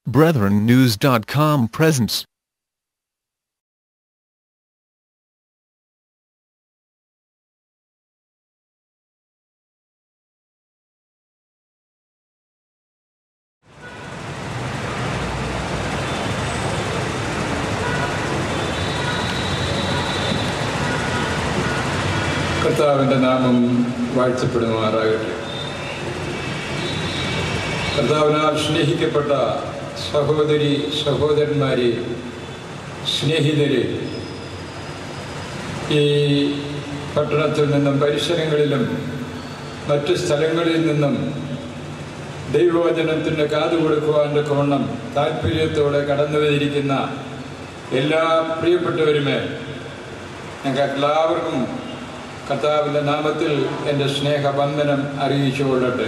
BrethrenNews.com presents കർത്താവിൻ്റെ നാമം വാഴ്ത്തപ്പെടുമാറാകട്ടെ. കർത്താവിനാൽ സ്നേഹിക്കപ്പെട്ട സഹോദരി സഹോദരന്മാരെ, സ്നേഹിതരെ, ഈ പട്ടണത്തിൽ നിന്നും പരിസരങ്ങളിലും മറ്റ് സ്ഥലങ്ങളിൽ നിന്നും ദൈവവചനത്തിൻ്റെ കാതുകൊടുക്കുവാൻ്റെ കോണം താല്പര്യത്തോടെ കടന്നു വന്നിരിക്കുന്ന എല്ലാ പ്രിയപ്പെട്ടവരുമേ, ഞങ്ങൾക്ക് എല്ലാവർക്കും കർത്താവിൻ്റെ നാമത്തിൽ എൻ്റെ സ്നേഹവന്ദനം അറിയിച്ചുകൊള്ളട്ടെ.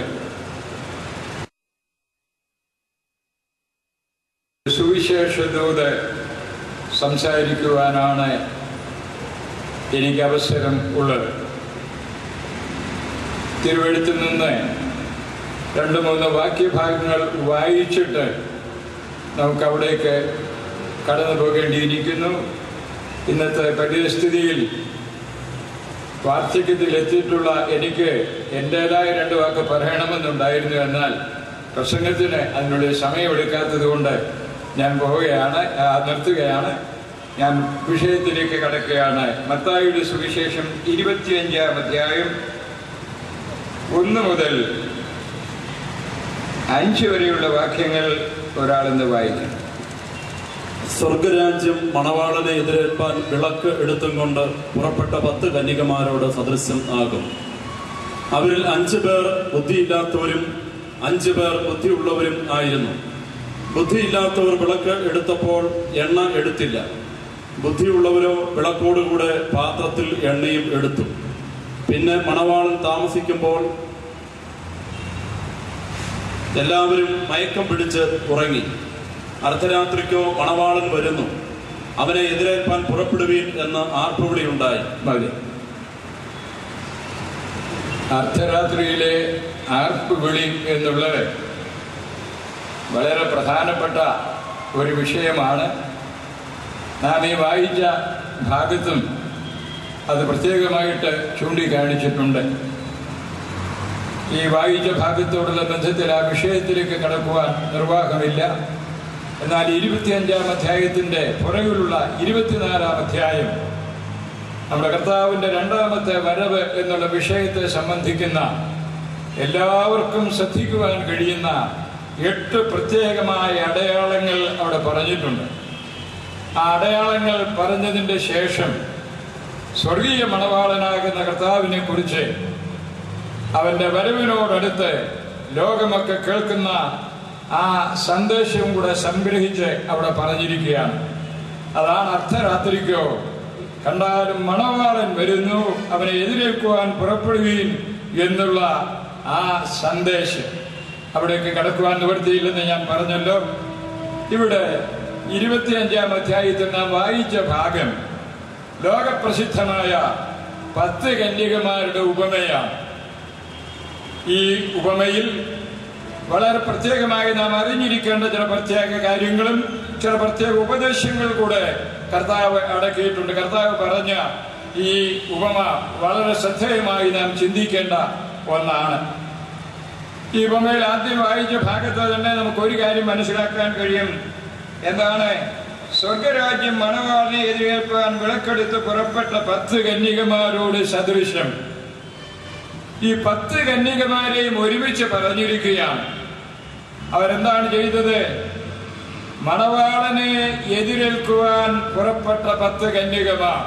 സുവിശേഷത്തോട് സംസാരിക്കുവാനാണ് എനിക്ക് അവസരം ഉള്ളത്. തിരുവെഴുത്തിൽ നിന്ന് 2-3 വാക്യഭാഗങ്ങൾ വായിച്ചിട്ട് നമുക്കവിടേക്ക് കടന്നു പോകേണ്ടിയിരിക്കുന്നു. ഇന്നത്തെ പരിസ്ഥിതിയിൽ വാർദ്ധക്യത്തിൽ എത്തിയിട്ടുള്ള എനിക്ക് എൻ്റേതായ 2 വാക്ക് പറയണമെന്നുണ്ടായിരുന്നു. എന്നാൽ പ്രസംഗത്തിന് അതിനുള്ള സമയമെടുക്കാത്തത് കൊണ്ട് ഞാൻ നിർത്തുകയാണ്. ഞാൻ വിഷയത്തിലേക്ക് കടക്കുകയാണ്. മത്തായിയുടെ സുവിശേഷം 25-ാം അധ്യായം 1 മുതൽ 5 വരെയുള്ള വാക്യങ്ങൾ ഒരാളെന്ന് വായിക്കും. സ്വർഗരാജ്യം മണവാളനെ എതിരേൽപ്പാൻ വിളക്ക് എടുത്തും കൊണ്ട് പുറപ്പെട്ട 10 കന്യകമാരോട് സദൃശ്യം ആകും. അവരിൽ 5 പേർ ബുദ്ധിയില്ലാത്തവരും 5 പേർ ബുദ്ധിയുള്ളവരും ആയിരുന്നു. ബുദ്ധിയില്ലാത്തവർ വിളക്ക് എടുത്തപ്പോൾ എണ്ണ എടുത്തില്ല. ബുദ്ധിയുള്ളവരോ വിളക്കോടുകൂടെ പാത്രത്തിൽ എണ്ണയും എടുത്തു. പിന്നെ മണവാളൻ താമസിക്കുമ്പോൾ എല്ലാവരും മയക്കം പിടിച്ച് ഉറങ്ങി. അർദ്ധരാത്രിക്കോ മണവാളൻ വരുന്നു, അവനെ എതിരേൽപ്പാൻ പുറപ്പെടുവീൻ എന്ന് ആർപ്പുവിളിയുണ്ടായി. മതി. അർദ്ധരാത്രിയിലെ ആർപ്പുവിളി എന്നുള്ളത് വളരെ പ്രധാനപ്പെട്ട ഒരു വിഷയമാണ്. നാം ഈ വായിച്ച ഭാഗത്തും അത് പ്രത്യേകമായിട്ട് ചൂണ്ടിക്കാണിച്ചിട്ടുണ്ട്. ഈ വായിച്ച ഭാഗത്തോടുള്ള ബന്ധത്തിൽ ആ വിഷയത്തിലേക്ക് കടക്കുവാൻ നിർവാഹമില്ല. എന്നാൽ 25-ാം അധ്യായത്തിൻ്റെ പുറകിലുള്ള 24-ാം അധ്യായം നമ്മുടെ കർത്താവിൻ്റെ 2ാമത്തെ വരവ് എന്നുള്ള വിഷയത്തെ സംബന്ധിക്കുന്ന എല്ലാവർക്കും ശ്രദ്ധിക്കുവാൻ കഴിയുന്ന 8 പ്രത്യേകമായ അടയാളങ്ങൾ അവിടെ പറഞ്ഞിട്ടുണ്ട്. ആ അടയാളങ്ങൾ പറഞ്ഞതിൻ്റെ ശേഷം സ്വർഗീയ മണവാളനാകുന്ന കർത്താവിനെ കുറിച്ച് അവൻ്റെ വരവിനോടടുത്ത് ലോകമൊക്കെ കേൾക്കുന്ന ആ സന്ദേശവും കൂടെ സംഗ്രഹിച്ച് അവിടെ പറഞ്ഞിരിക്കുകയാണ്. അതാണ് അർദ്ധരാത്രിക്കോ കണ്ടാലും മണവാളൻ വരുന്നു, അവനെ എതിരേൽക്കുവാൻ പുറപ്പെടുകയും എന്നുള്ള ആ സന്ദേശം. അവിടേക്ക് കടക്കുവാൻ നിവൃത്തിയില്ലെന്ന് ഞാൻ പറഞ്ഞല്ലോ. ഇവിടെ 25-ാം അധ്യായത്തിൽ നാം വായിച്ച ഭാഗം ലോകപ്രസിദ്ധമായ 10 കന്യകമാരുടെ ഉപമയാണ്. ഈ ഉപമയിൽ വളരെ പ്രത്യേകമായി നാം അറിഞ്ഞിരിക്കേണ്ട ചില പ്രത്യേക കാര്യങ്ങളും ചില പ്രത്യേക ഉപദേശങ്ങൾ കൂടെ കർത്താവ് അടക്കിയിട്ടുണ്ട്. കർത്താവ് പറഞ്ഞ ഈ ഉപമ വളരെ ശ്രദ്ധേയമായി നാം ചിന്തിക്കേണ്ട ഒന്നാണ്. ഈ ഉപമയിൽ ആദ്യം വായിച്ച ഭാഗത്ത് തന്നെ നമുക്കൊരു കാര്യം മനസ്സിലാക്കാൻ കഴിയും. എന്താണ്? സ്വർഗരാജ്യം മണവാളനെ എതിരേൽപ്പാൻ വിളക്കെടുത്ത് പുറപ്പെട്ട 10 കന്യകമാരോട് സദൃശം. ഈ 10 കന്യകമാരെയും ഒരുമിച്ച് പറഞ്ഞിരിക്കുകയാണ്. അവരെന്താണ് ചെയ്തത്? മണവാളനെ എതിരേൽക്കുവാൻ പുറപ്പെട്ട 10 കന്യകമാർ.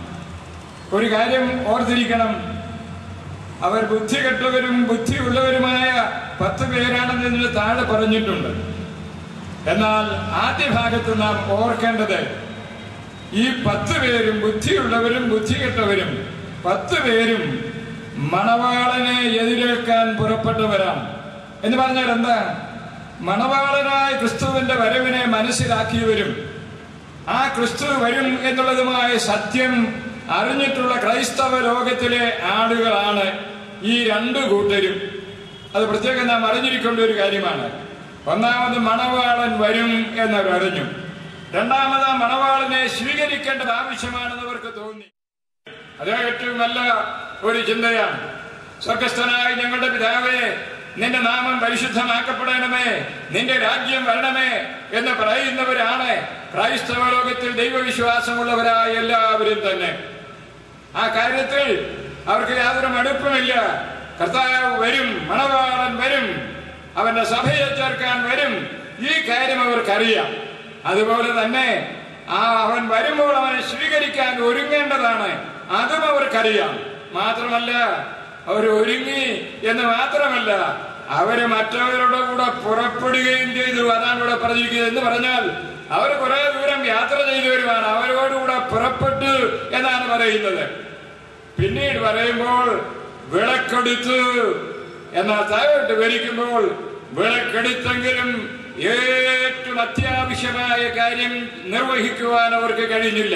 ഒരു കാര്യം ഓർത്തിരിക്കണം, അവർ ബുദ്ധികെട്ടവരും ബുദ്ധിയുള്ളവരുമായ 10 പേരാണെന്നതിന് താഴെ പറഞ്ഞിട്ടുണ്ട്. എന്നാൽ ആദ്യ ഭാഗത്ത് നാം ഓർക്കേണ്ടത് ഈ 10 പേരും ബുദ്ധിയുള്ളവരും ബുദ്ധികെട്ടവരും 10 പേരും മണവാളനെ എതിരേൽക്കാൻ പുറപ്പെട്ടവരാണ്. എന്ന് പറഞ്ഞാൽ എന്താ? മണവാളനായ ക്രിസ്തുവിന്റെ വരവിനെ മനസ്സിലാക്കിയവരും ആ ക്രിസ്തു വരും എന്നുള്ളതുമായ സത്യം അറിഞ്ഞിട്ടുള്ള ക്രൈസ്തവ ലോകത്തിലെ ആളുകളാണ് ഈ 2 കൂട്ടരും. അത് പ്രത്യേകം നാം അറിഞ്ഞിരിക്കേണ്ട ഒരു കാര്യമാണ്. ഒന്നാമത് മണവാളൻ വരും എന്നവരറിഞ്ഞു. രണ്ടാമത് മണവാളനെ സ്വീകരിക്കേണ്ടത് ആവശ്യമാണെന്ന് അവർക്ക് തോന്നി. അത് ഏറ്റവും നല്ല ഒരു ചിന്തയാണ്. സ്വർഗസ്ഥനായ ഞങ്ങളുടെ പിതാവേ, നിന്റെ നാമം പരിശുദ്ധമാക്കപ്പെടണമേ, നിന്റെ രാജ്യം വരണമേ എന്ന് പറയുന്നവരാണ് ക്രൈസ്തവ ലോകത്തിൽ ദൈവവിശ്വാസമുള്ളവരായ എല്ലാവരും തന്നെ. ആ കാര്യത്തിൽ അവർക്ക് യാതൊരു മടുപ്പുമില്ല. കർത്താവ് വരും, മണവാളൻ വരും, അവന്റെ സഭയെ ചേർക്കാൻ വരും. ഈ കാര്യം അവർക്കറിയാം. അതുപോലെ തന്നെ അവൻ വരുമ്പോൾ അവനെ സ്വീകരിക്കാൻ ഒരുങ്ങേണ്ടതാണ്. അതും അവർക്കറിയാം. മാത്രമല്ല, അവർ ഒരുങ്ങി എന്ന് മാത്രമല്ല, അവര് മറ്റവരുടെ കൂടെ പുറപ്പെടുകയും ചെയ്തു. അതാണ് ഇവിടെ പറഞ്ഞിരിക്കുന്നത്. എന്ന് പറഞ്ഞാൽ അവർ കുറെ ദൂരം യാത്ര ചെയ്തു വരുവാണ്. അവരോടുകൂടെ പുറപ്പെട്ടു എന്നാണ് പറയുന്നത്. പിന്നീട് പറയുമ്പോൾ വിളക്കെടുത്തു. എന്നാൽ താഴോട്ട് വരിക്കുമ്പോൾ വിളക്കെടുത്തെങ്കിലും ഏറ്റവും അത്യാവശ്യമായ കാര്യം നിർവഹിക്കുവാൻ അവർക്ക് കഴിഞ്ഞില്ല.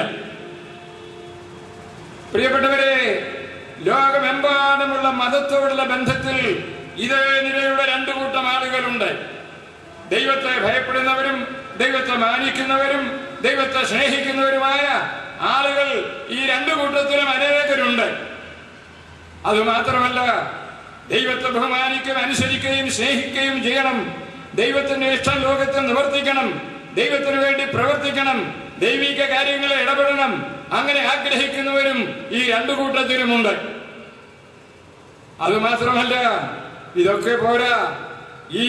പ്രിയപ്പെട്ടവരെ, ലോകമെമ്പാടുമുള്ള മതത്തോടുള്ള ബന്ധത്തിൽ ഇതേ നിലയുള്ള രണ്ടു കൂട്ടം ആളുകളുണ്ട്. ദൈവത്തെ ഭയപ്പെടുന്നവരും ദൈവത്തെ മാനിക്കുന്നവരും ദൈവത്തെ സ്നേഹിക്കുന്നവരുമായ ആളുകൾ ഈ രണ്ടു കൂട്ടത്തിലും അനേകരുണ്ട്. അതുമാത്രമല്ല, ദൈവത്തെ ബഹുമാനിക്കുകയും അനുസരിക്കുകയും സ്നേഹിക്കുകയും ചെയ്യണം. ദൈവത്തിന്റെ ഇഷ്ടം ലോകത്തിൽ നിവർത്തിക്കണം. ദൈവത്തിന് വേണ്ടി പ്രവർത്തിക്കണം. ദൈവിക കാര്യങ്ങളിൽ ഇടപെടണം. അങ്ങനെ ആഗ്രഹിക്കുന്നവരും ഈ രണ്ടു കൂട്ടത്തിലുമുണ്ട്. അതുമാത്രമല്ല, ഇതൊക്കെ പോരാ. ഈ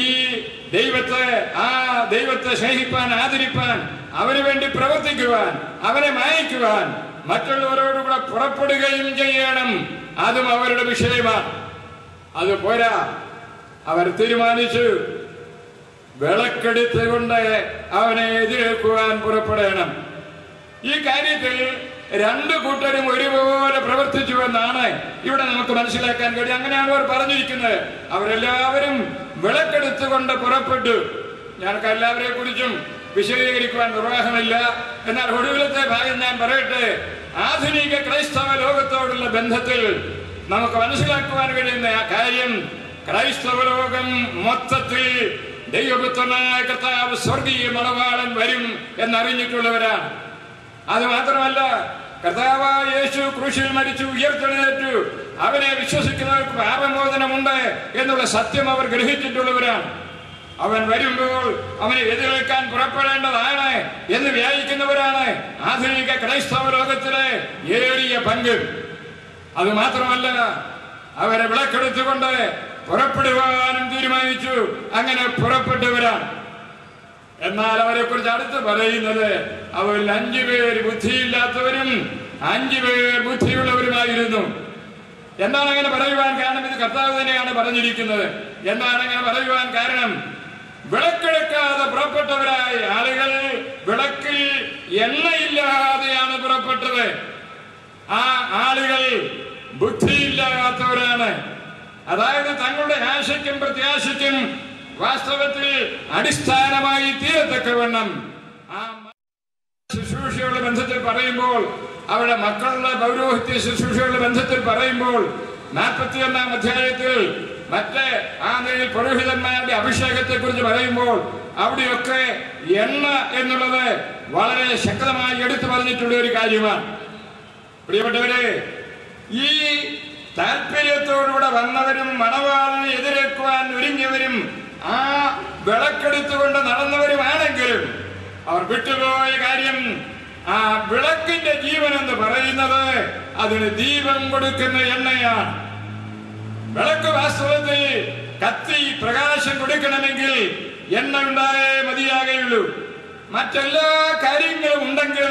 ദൈവത്തെ സ്നേഹിപ്പാൻ, ആദരിപ്പാൻ, അവന് വേണ്ടി പ്രവർത്തിക്കുവാൻ, അവനെ മാനിക്കുവാൻ മറ്റുള്ളവരോടുകൂടെ പുറപ്പെടുകയും ചെയ്യണം. അതും അവരുടെ വിഷയമാണ്. അത് പോരാ. അവർ തീരുമാനിച്ചു വിളക്കെടുത്തുകൊണ്ട് അവനെ എതിരേൽക്കുവാൻ പുറപ്പെടണം. ഈ കാര്യത്തിൽ രണ്ടു കൂട്ടരും ഒരുപോലെ പ്രവർത്തിച്ചുവെന്നാണ് ഇവിടെ നമുക്ക് മനസ്സിലാക്കാൻ കഴിയും. അങ്ങനെയാണ് അവർ പറഞ്ഞിരിക്കുന്നത്. അവരെല്ലാവരും വിളക്കെടുത്തുകൊണ്ട് പുറപ്പെട്ടു. ഞങ്ങൾക്ക് എല്ലാവരെ കുറിച്ചും വിശദീകരിക്കുവാൻ നിർവാഹമില്ല. എന്നാൽ ഒടുവിലത്തെ ഭാഗം ഞാൻ പറയട്ടെ. ആധുനിക ക്രൈസ്തവ ലോകത്തോടുള്ള ബന്ധത്തിൽ നമുക്ക് മനസ്സിലാക്കുവാൻ കഴിയുന്ന ആ കാര്യം, ക്രൈസ്തവ ലോകം മൊത്തത്തിൽ ദൈവപുത്രനായ കർത്താവ് സ്വർഗീയ മണവാളൻ വരും എന്നറിഞ്ഞിട്ടുള്ളവരാണ്. അത് മാത്രമല്ല, കർത്താവായ യേശു ക്രൂശിൽ മരിച്ചു, ഉയർത്തെഴുന്നേറ്റു, അവനെ വിശ്വസിക്കുന്നവർക്ക് പാപമോചനമുണ്ട് എന്നുള്ള സത്യം അവർ ഗ്രഹിച്ചിട്ടുള്ളവരാണ്. അവൻ വരുമ്പോൾ അവനെ എതിരേൽക്കാൻ പുറപ്പെടേണ്ടതാണ് എന്ന് വ്യാപിക്കുന്നവരാണ് ആധുനിക ക്രൈസ്തവ ലോകത്തിലെ ഏറിയ പങ്ക്. അത് മാത്രമല്ല, അവരെ വിളക്കെടുത്തുകൊണ്ട് പുറപ്പെടുവാനും തീരുമാനിച്ചു. അങ്ങനെ പുറപ്പെട്ടവരാണ്. എന്നാൽ അവരെ കുറിച്ച് അടുത്ത് പറയുന്നത്, അവരിൽ 5 പേർ ബുദ്ധിയില്ലാത്തവരും 5 പേർ ബുദ്ധിയുള്ളവരുമായിരുന്നു. എന്താണ് അങ്ങനെ പറയുവാൻ കാരണം? ഇത് കർത്താവ് തന്നെയാണ് പറഞ്ഞിരിക്കുന്നത്. എന്താണ് അങ്ങനെ പറയുവാൻ കാരണം? വിളക്കെടുക്കാതെ പുറപ്പെട്ടവരായ ആളുകൾ വിളക്കിൽ എണ്ണയില്ലാതെയാണ് പുറപ്പെട്ടത്. ആ ആളുകൾ ബുദ്ധിയില്ലാത്തവരാണ്. അതായത് തങ്ങളുടെ ആശയ്ക്കും പ്രത്യാശയ്ക്കും വാസ്തവത്തിൽ അടിസ്ഥാനമായി തീരത്തക്കവണ്ണം ആ ശുശ്രൂഷയുടെ ബന്ധത്തിൽ പറയുമ്പോൾ, അവരുടെ മക്കളുടെ പൗരോഹിത്യ ശുശ്രൂഷയുടെ ബന്ധത്തിൽ പറയുമ്പോൾ 41-ാം അധ്യായത്തിൽ മറ്റേ ആ നിലയിൽ പുരോഹിതന്മാരുടെ അഭിഷേകത്തെ കുറിച്ച് പറയുമ്പോൾ അവിടെയൊക്കെ എണ്ണ എന്നുള്ളത് വളരെ ശക്തമായി എടുത്തു പറഞ്ഞിട്ടുള്ള ഒരു കാര്യമാണ്. പ്രിയപ്പെട്ടവരെ, ഈ താല്പര്യത്തോടുകൂടെ വന്നവരും മണവാളനെ എതിരേൽക്കുവാൻ ഒരുങ്ങിയവരും ആ വിളക്കെടുത്തുകൊണ്ട് നടന്നവരുമാണെങ്കിലും അവർ വിട്ടുപോയ കാര്യം, ആ വിളക്കിന്റെ ജീവൻ എന്ന് പറയുന്നത് അതിന് ദീപം കൊടുക്കുന്ന എണ്ണയാണ്. വിളക്ക് വാസ്തവത്തിൽ കത്തി പ്രകാശം കൊടുക്കണമെങ്കിൽ എണ്ണ ഉണ്ടായേ മതിയാകുള്ളൂ. മറ്റെല്ലാ കാര്യങ്ങളും ഉണ്ടെങ്കിൽ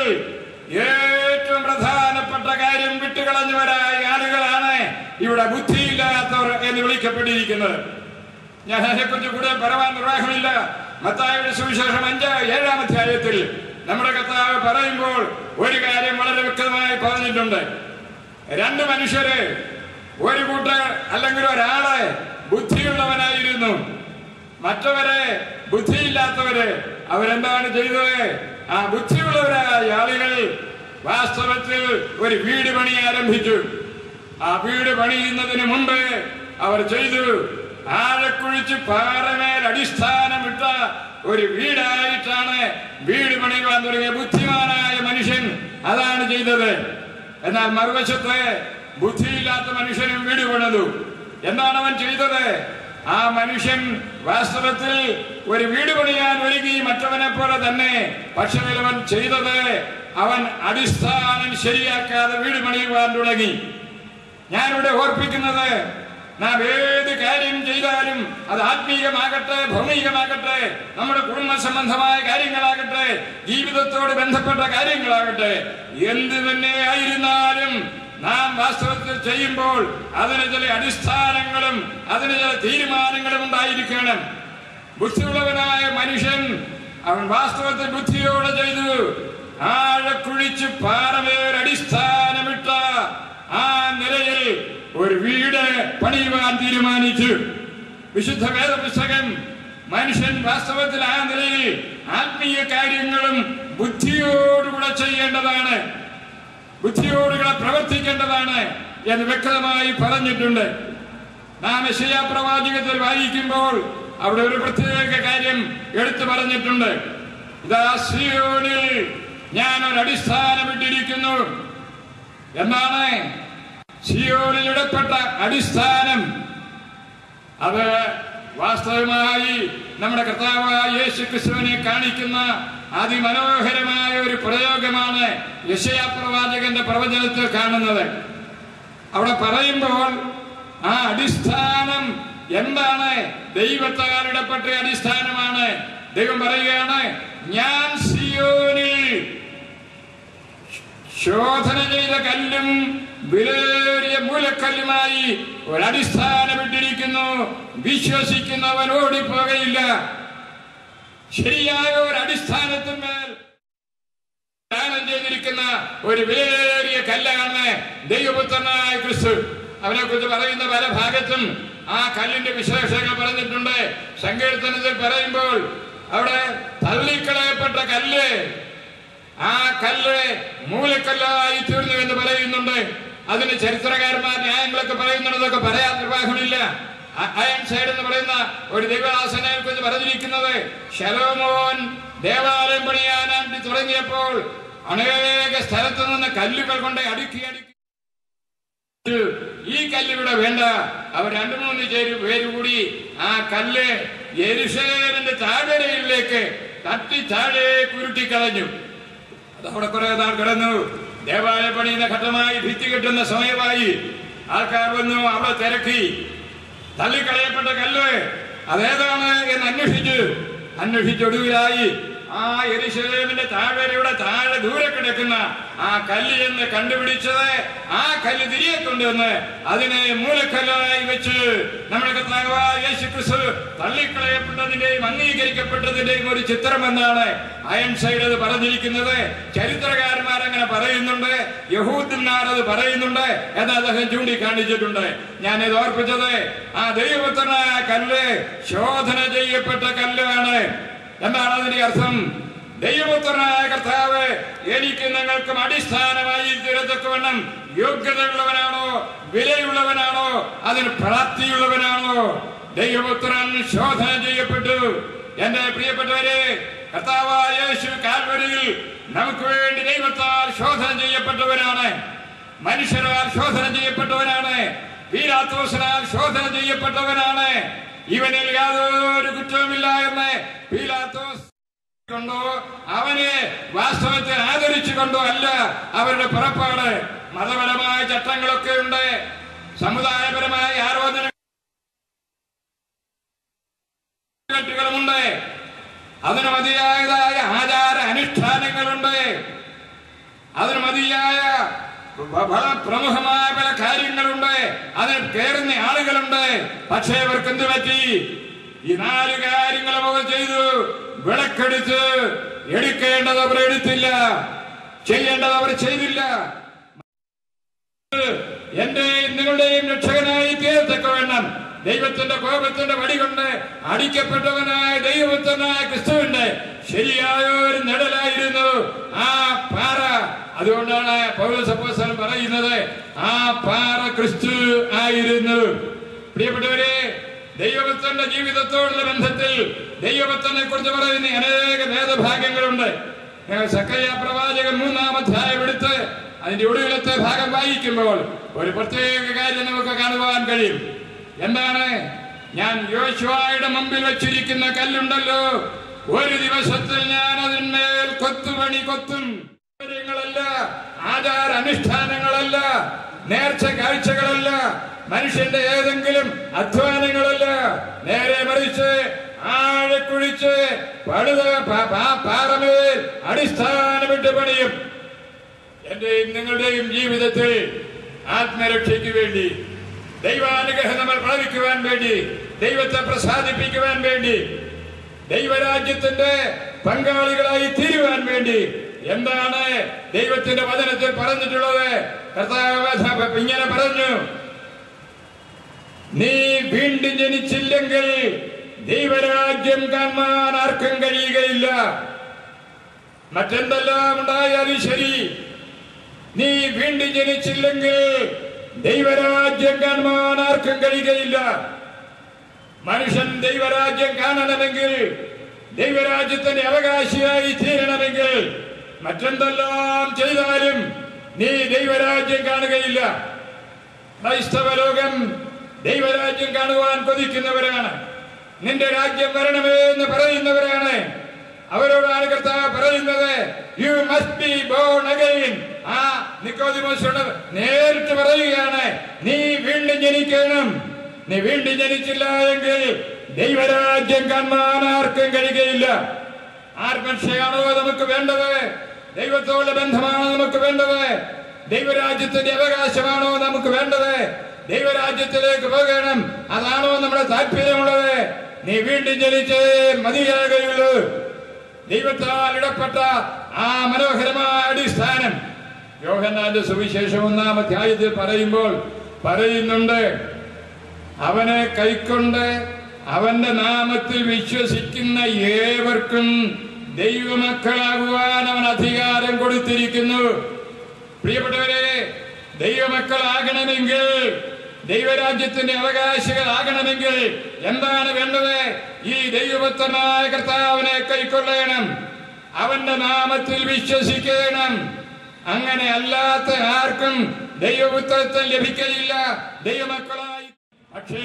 ഏറ്റവും പ്രധാനപ്പെട്ട കാര്യം വിട്ടുകളഞ്ഞവരായ ആളുകളാണ് ഇവിടെ ബുദ്ധിയില്ലാത്തവർ എന്ന് വിളിക്കപ്പെട്ടിരിക്കുന്നത്. ഞാൻ അതിനെക്കുറിച്ച് കൂടുതൽ പറയാൻ നിർവാഹമില്ല. മത്തായിയുടെ സുവിശേഷം 5-7-ാം അധ്യായത്തിൽ നമ്മുടെ കർത്താവ് പറയുമ്പോൾ ഒരു കാര്യം വളരെ വ്യക്തമായി പറഞ്ഞിട്ടുണ്ട്. 2 മനുഷ്യര്, ഒരു കൂട്ടർ അല്ലെങ്കിൽ ഒരാള് ബുദ്ധിയുള്ളവനായിരുന്നു, മറ്റവരെ ബുദ്ധിയില്ലാത്തവര്. അവരെന്താണ് ചെയ്തത്? ആ ബുദ്ധിയുള്ളവരായ ആളുകൾ വാസ്തവത്തിൽ ഒരു വീട് പണി ആരംഭിച്ചു. ആ വീട് പണിയുന്നതിന് മുമ്പ് അവർ ചെയ്തു, ആഴക്കുഴിച്ച് പാറമേൽ അടിസ്ഥാനമിട്ട ഒരു വീടായിട്ടാണ് വീട് പണിയുവാൻ തുടങ്ങിയ ബുദ്ധിമാനായ മനുഷ്യൻ അതാണ് ചെയ്തത്. എന്നാൽ മറുവശത്ത് ബുദ്ധിയില്ലാത്ത മനുഷ്യനും വീട് പണിതു. എന്താണ് അവൻ ചെയ്തത്? ആ മനുഷ്യൻ വാസ്തവത്തിൽ ഒരു വീട് പണിയാൻ ഒരുങ്ങി മറ്റവനെ പോലെ തന്നെ. പക്ഷേ അവൻ ചെയ്തത്, അവൻ അടിസ്ഥാനം ശരിയാക്കാതെ വീട് പണിയുവാൻ തുടങ്ങി. ഞാനിവിടെ ഓർപ്പിക്കുന്നത്, നാം ഏത് കാര്യം ചെയ്താലും അത് ആത്മീയമാകട്ടെ ഭൗമികമാകട്ടെ, നമ്മുടെ കുടുംബ സംബന്ധമായ കാര്യങ്ങളാകട്ടെ, ജീവിതത്തോട് ബന്ധപ്പെട്ട കാര്യങ്ങളാകട്ടെ, എന്ത് തന്നെ ആയിരുന്നാലും നാം വാസ്തവത്തിൽ ചെയ്യുമ്പോൾ അതിന് ചില അടിസ്ഥാനങ്ങളും അതിന് ചില തീരുമാനങ്ങളും ഉണ്ടായിരിക്കണം. ബുദ്ധിയുള്ളവനായ മനുഷ്യൻ അവൻ വാസ്തവത്തിൽ ബുദ്ധിയോടെ ചെയ്തു. ആഴക്കുഴിച്ച് പാറമേൽ അടിസ്ഥാനമിട്ട ആ നിലയിൽ ഒരു വീട് പണിയുവാൻ തീരുമാനിച്ചു. വിശുദ്ധ വേദപുസ്തകം മനുഷ്യൻ വാസ്തവത്തിൽ ആ നിലയിൽ ആത്മീയ കാര്യങ്ങളും ബുദ്ധിയോടുകൂടെ ചെയ്യേണ്ടതാണ്, ബുദ്ധിയോടുകൂടെ പ്രവർത്തിക്കേണ്ടതാണ് എന്ന് വ്യക്തമായി പറഞ്ഞിട്ടുണ്ട്. നാം യെശയ്യാ പ്രവാചകത്തിൽ വായിക്കുമ്പോൾ അവിടെ ഒരു പ്രത്യേക കാര്യം എടുത്തു പറഞ്ഞിട്ടുണ്ട്. ഇതാ സിയോനിൽ ഞാൻ ഒരു അടിസ്ഥാനമിട്ടിരിക്കുന്നു. എന്നാണ് സിയോനിൽ ഇടപെട്ട അടിസ്ഥാനം? അത് വാസ്തവമായി നമ്മുടെ കർത്താവായ യേശു ക്രിസ്തുവിനെ കാണിക്കുന്ന അതിമനോഹരമായ ഒരു പ്രയോഗമാണ് യെശയ്യാ പ്രവാചകന്റെ പ്രവചനത്തിൽ കാണുന്നത്. അവിടെ പറയുമ്പോൾ ആ അടിസ്ഥാനം എന്താണ്? ദൈവത്താൽ ഇടപെട്ട അടിസ്ഥാനമാണ്. ദൈവം പറയുകയാണ്, ഞാൻ സിയോനിൽ ശോധന ചെയ്ത കല്ലും വിലയേറിയ മൂലക്കല്ലുമായി ഒരടിസ്ഥാനമിട്ടിരിക്കുന്നു. വിശ്വസിക്കുന്നവൻ ഓടിപ്പോകയില്ല. ശരിയായ ഒരു അടിസ്ഥാനത്തിന്മേൽ ദാനം ചെയ്തിരിക്കുന്ന ഒരു വിലയേറിയ കല്ലാണ് ദൈവപുത്രനായ ക്രിസ്തു. അവനെ കുറിച്ച് പറയുന്ന പല ഭാഗത്തും ആ കല്ലിന്റെ വിശേഷങ്ങൾ പറഞ്ഞിട്ടുണ്ട്. സങ്കീർത്തനത്തിൽ പറയുമ്പോൾ അവിടെ തള്ളിക്കളയപ്പെട്ട കല്ല്, ആ കല്ല് മൂലക്കല്ലായി തീർന്നു എന്ന് പറയുന്നുണ്ട്. അതിന് ചരിത്രകാരന്മാർ ന്യായങ്ങളൊക്കെ പറയുന്നുള്ളതൊക്കെ പറയാൻ നിർവാഹമില്ല. അയൺ സൈഡ് എന്ന് പറയുന്ന ഒരു ദൈവദാസനെ കുറിച്ച് പറഞ്ഞിരിക്കുന്നത്, ശലോമോൻ ദേവാലയം പണിയാനായിട്ട് തുടങ്ങിയപ്പോൾ അനേക സ്ഥലത്തു നിന്ന് കല്ലുകൾ കൊണ്ട് അടുക്കി ഈ കല്ലിവിടെ വേണ്ട, അവർ 2-3 പേര് കൂടി ആ കല്ല് യെരൂശലേമിന്റെ താഴ്വരയിലേക്ക് തട്ടി താഴെ ഉരുട്ടിക്കളഞ്ഞു. അതവിടെ കുറെ നാൾ കിടന്നു. ദേവാലയ പണിയുന്ന ഘട്ടമായി, ഭിത്തി കെട്ടുന്ന സമയമായി ആൾക്കാർ വന്നു, അവിടെ തിരക്കി. തള്ളിക്കളയപ്പെട്ട കല്ല് അതേതാണ് എന്ന് അന്വേഷിച്ചൊടുവിലായി ആ യെരൂശലേമിന്റെ താഴ്വരയുടെ താഴെ ദൂരെ കിടക്കുന്ന ആ കല്ല് എന്ന് കണ്ടുപിടിച്ചത്, ആ കല്ല് തിരികെ കൊണ്ടുവന്ന് അതിനെ മൂലക്കല്ലായി വെച്ച് നമ്മുടെ കർത്താവായ യേശു ക്രിസ്തു തള്ളിക്കളയപ്പെട്ടതിന്റെയും അംഗീകരിക്കപ്പെട്ടതിന്റെയും ഒരു ചിത്രം എന്നാണ് അയൺ സൈഡ് അത് പറഞ്ഞിരിക്കുന്നത്. ചരിത്രകാരന്മാർ അങ്ങനെ പറയുന്നുണ്ട്, യഹൂദന്മാർ അത് പറയുന്നുണ്ട് എന്ന് അദ്ദേഹം ചൂണ്ടിക്കാണിച്ചിട്ടുണ്ട്. ഞാനിത് ഓർപ്പിച്ചത്, ആ ദൈവപുത്രനായ കല്ല് ശോധന ചെയ്യപ്പെട്ട കല്ലാണ്. എന്താണ് അതിന്റെ അർത്ഥം? ദൈവപുത്രനായ കർത്താവ് എനിക്ക് നിങ്ങൾക്കും അടിസ്ഥാനമായി തീരത്തക്കവണ്ണം യോഗ്യതയുള്ളവനാണോ, വിലയുള്ളവനാണോ, അതിന് പ്രാപ്തിയുള്ളവനാണോ? ദൈവപുത്രൻ ശോധന ചെയ്യപ്പെട്ടു. എന്റെ പ്രിയപ്പെട്ടവരെ, കർത്താവായ യേശു കാൽവരിയിൽ നമുക്ക് വേണ്ടി ദൈവത്താൽ ശോധന ചെയ്യപ്പെട്ടവനാണ്, മനുഷ്യരാൽ ശോധന ചെയ്യപ്പെട്ടവനാണ്, പീലാത്തോസിനാൽ ശോധന ചെയ്യപ്പെട്ടവനാണ്. ഇവനിൽ യാതൊരു കുറ്റവുമില്ല എന്ന് പീലാത്തോസ് കൊണ്ടോ അവനെ വാസ്തവത്തിൽ ആദരിച്ചുകൊണ്ടോ അല്ല അവരുടെ പുറപ്പാട്. മതപരമായ ചട്ടങ്ങളൊക്കെ ഉണ്ട്, സമുദായപരമായ ആരോപണങ്ങളുമുണ്ട്, അതിന് മതിയായതായ ആചാര അനുഷ്ഠാനങ്ങളുണ്ട്, അതിന് മതിയായ പ്രമുഖമായ പല കാര്യങ്ങളുണ്ട്, അതിൽ കയറുന്ന ആളുകളുണ്ട്. പക്ഷേ അവർക്ക് എന്ത് പറ്റി? ഈ 4 കാര്യങ്ങളും അവർ ചെയ്തു. വിളക്കെടുത്ത് എടുക്കേണ്ടത് അവർ എടുത്തില്ല, ചെയ്യേണ്ടത് അവർ ചെയ്തില്ല. എന്റെയും നിങ്ങളുടെയും രക്ഷകനായി തീരത്തക്കവണ്ണം ദൈവത്തിന്റെ കോപത്തിന്റെ വടി കൊണ്ട് അടിക്കപ്പെട്ടവനായ ദൈവപുത്രനായ ക്രിസ്തുവിന്റെ ശരിയായ ഒരു നിഴലായിരുന്നു ആ പാറ. അതുകൊണ്ടാണ് പൗലോസ് അപ്പോസ്തലൻ പറയുന്നത്, ആ പാറ ക്രിസ്തു ആയിരുന്നു. പ്രിയപ്പെട്ടവരെ, ദൈവഭക്തന്റെ ജീവിതത്തോടുള്ള ബന്ധത്തിൽ ദൈവഭക്തനെ കുറിച്ച് പറയുന്ന അനേക വേദഭാഗങ്ങളുണ്ട്. സക്കറിയ പ്രവാചകൻ 3-ാം അധ്യായം എടുത്ത് അതിന്റെ ഒടുവിലത്തെ ഭാഗം വായിക്കുമ്പോൾ ഒരു പ്രത്യേക കാര്യം നമുക്ക് കാണുവാൻ കഴിയും. എന്താണ്? ഞാൻ യോശുവയുടെ മുമ്പിൽ വെച്ചിരിക്കുന്ന കല്ലുണ്ടല്ലോ, ഒരു ദിവസത്തിൽ ഞാൻ അതിന്മേൽ കൊത്തുപണി കൊത്തും. കാര്യങ്ങളല്ല, ആചാര അനുഷ്ഠാനങ്ങളല്ല, നേർച്ച കാഴ്ചകളല്ല, മനുഷ്യന്റെ ഏതെങ്കിലും അധ്വാനങ്ങളല്ല, നേരെ മറിച്ച് ആഴക്കുഴിച്ച് പടുത പാറമേൽ അടിസ്ഥാനമിട്ട് പണിയും. എന്റെയും നിങ്ങളുടെയും ജീവിതത്തിൽ ആത്മരക്ഷയ്ക്ക് വേണ്ടി, ദൈവാനുഗ്രഹം നമ്മൾ പ്രാപിക്കുവാൻ വേണ്ടി, ദൈവത്തെ പ്രസാദിപ്പിക്കുവാൻ വേണ്ടി, ദൈവരാജ്യത്തിന്റെ പങ്കാളികളായി തീരുവാൻ വേണ്ടി എന്താണ് ദൈവത്തിന്റെ വചനത്തിൽ പറഞ്ഞിട്ടുള്ളത്? കർത്താവ് ഇങ്ങനെ പറഞ്ഞു, നീ വീണ്ടും ജനിച്ചില്ലെങ്കിൽ ദൈവരാജ്യം കാണാൻ ആർക്കും കഴിയുകയില്ല. മറ്റെന്തെല്ലാം ഉണ്ടായാലും ശരി, നീ വീണ്ടും ജനിച്ചില്ലെങ്കിൽ ദൈവരാജ്യം കാണാൻ ആർക്കും കഴിയുകയില്ല. മനുഷ്യൻ ദൈവരാജ്യം കാണണമെങ്കിൽ, ദൈവരാജ്യത്തിന്റെ അവകാശിയായി തീരണമെങ്കിൽ മറ്റെന്തെല്ലാം ചെയ്താലും നീ ദൈവരാജ്യം കാണുകയില്ല. ക്രൈസ്തവ ലോകം ദൈവരാജ്യം കാണുവാൻ കൊതിക്കുന്നവരാണ്. നിന്റെ രാജ്യം വരണമേ എന്ന് പറയുന്നവരാണ്. അവരോടാണ് കർത്താവ് പറയുന്നത്, you must be born again. ആ നിക്കോദിമോസിനോട് നേരിട്ട് പറയുകയാണ്, നീ വീണ്ടും ജനിക്കണം. നീ വീണ്ടും ജനിച്ചില്ല എങ്കിൽ ദൈവരാജ്യം കാണാൻ ആർക്കും കഴിയുകയില്ല. ആത്മരക്ഷയാണോ നമുക്ക് വേണ്ടത്? ദൈവത്തോടുള്ള ബന്ധമാണോ നമുക്ക് വേണ്ടത്? ദൈവരാജ്യത്തിന്റെ അവകാശമാണോ നമുക്ക് വേണ്ടത്? ദൈവരാജ്യത്തിലേക്ക് പോകണം, അതാണോ നമ്മുടെ താല്പര്യമുള്ളത്? നീ വീണ്ടും ജനിച്ചേ മതിയാകുകയുള്ളൂ. ദൈവത്താൽ ഇടപെട്ട ആ മനോഹരമായ അടിസ്ഥാനം യോഹന്നാന്റെ സുവിശേഷം 1-ാം അധ്യായത്തിൽ പറയുന്നുണ്ട്, അവനെ കൈക്കൊണ്ട് അവന്റെ നാമത്തിൽ വിശ്വസിക്കുന്ന ഏവർക്കും ദൈവമക്കളാകുവാൻ അവൻ അധികാരം കൊടുത്തിരിക്കുന്നു. പ്രിയപ്പെട്ടവരെ, ദൈവമക്കളാകണമെങ്കിൽ, ദൈവരാജ്യത്തിന്റെ അവകാശികളാകണമെങ്കിൽ എന്താണ് വേണ്ടത്? ഈ ദൈവഭക്തനായ കർത്താവിനെ കൈക്കൊള്ളണം, അവന്റെ നാമത്തിൽ വിശ്വസിക്കണം. അങ്ങനെ അല്ലാത്ത ആർക്കും ദൈവപുത്രത്വം ലഭിക്കയില്ല ദൈവമക്കളായി. പക്ഷേ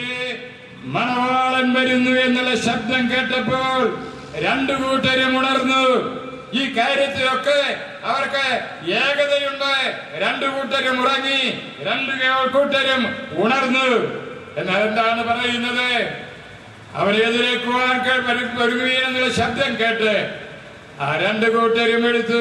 മണവാളൻ വരുന്നു എന്നുള്ള ശബ്ദം കേട്ടപ്പോൾ രണ്ടു കൂട്ടരും ഉണർന്നു. ഈ കാര്യത്തിലൊക്കെ അവർക്ക് ഏകതയുണ്ട്. രണ്ടു കൂട്ടരും ഉറങ്ങി, രണ്ടു കൂട്ടരും ഉണർന്നു. എന്നാൽ എന്താണ് പറയുന്നത്? അവരെ എതിരേക്കുവാൻ ഒരുങ്ങുകയെന്നുള്ള ശബ്ദം കേട്ട് ആ രണ്ടു കൂട്ടരും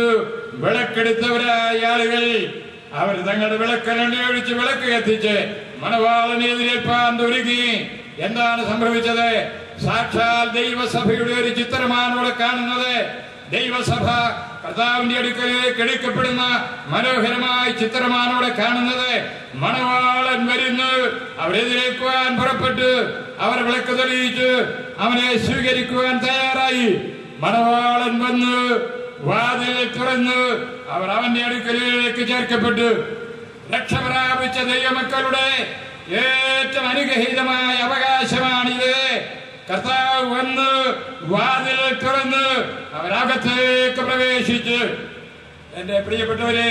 വിളക്കെടുത്തവരായ ആളുകൾ അവർ തങ്ങളുടെ വിളക്കെണ്ണ ഒഴിച്ച് വിളക്ക് കത്തിച്ച് മണവാളനെ എതിരേൽപ്പാൻ ഒരുങ്ങി. എന്താണ് സംഭവിച്ചത്? സാക്ഷാൽ ദൈവസഭയുടെ ഒരു ചിത്രമാണ് ഇവിടെ കാണുന്നത്. ദൈവസഭ കർത്താവിന്റെ അടുക്കലേക്ക് എടുക്കപ്പെടുന്ന മനോഹരമായ ചിത്രമാണ് ഇവിടെ കാണുന്നത്. മണവാളൻ വരുന്നു, അവരെതിരേക്കുവാൻ പുറപ്പെട്ടു. അവർ വിളക്ക് തെളിയിച്ചു അവനെ സ്വീകരിക്കുവാൻ തയ്യാറായി. മണവാളൻ വന്നു, വാതിൽ തുറന്നു, അവർ അവന്റെ അടുക്കലേക്ക് ചേർക്കപ്പെട്ടു. രക്ഷ പ്രാപിച്ച ദൈവമക്കളുടെ ഏറ്റവും അനുഗ്രഹീതമായ അവകാശമാണിത്. കർത്താവ് വന്ന് വാതിൽ തുറന്ന് അവരകത്തേക്ക് പ്രവേശിച്ചു. എന്റെ പ്രിയപ്പെട്ടവരെ,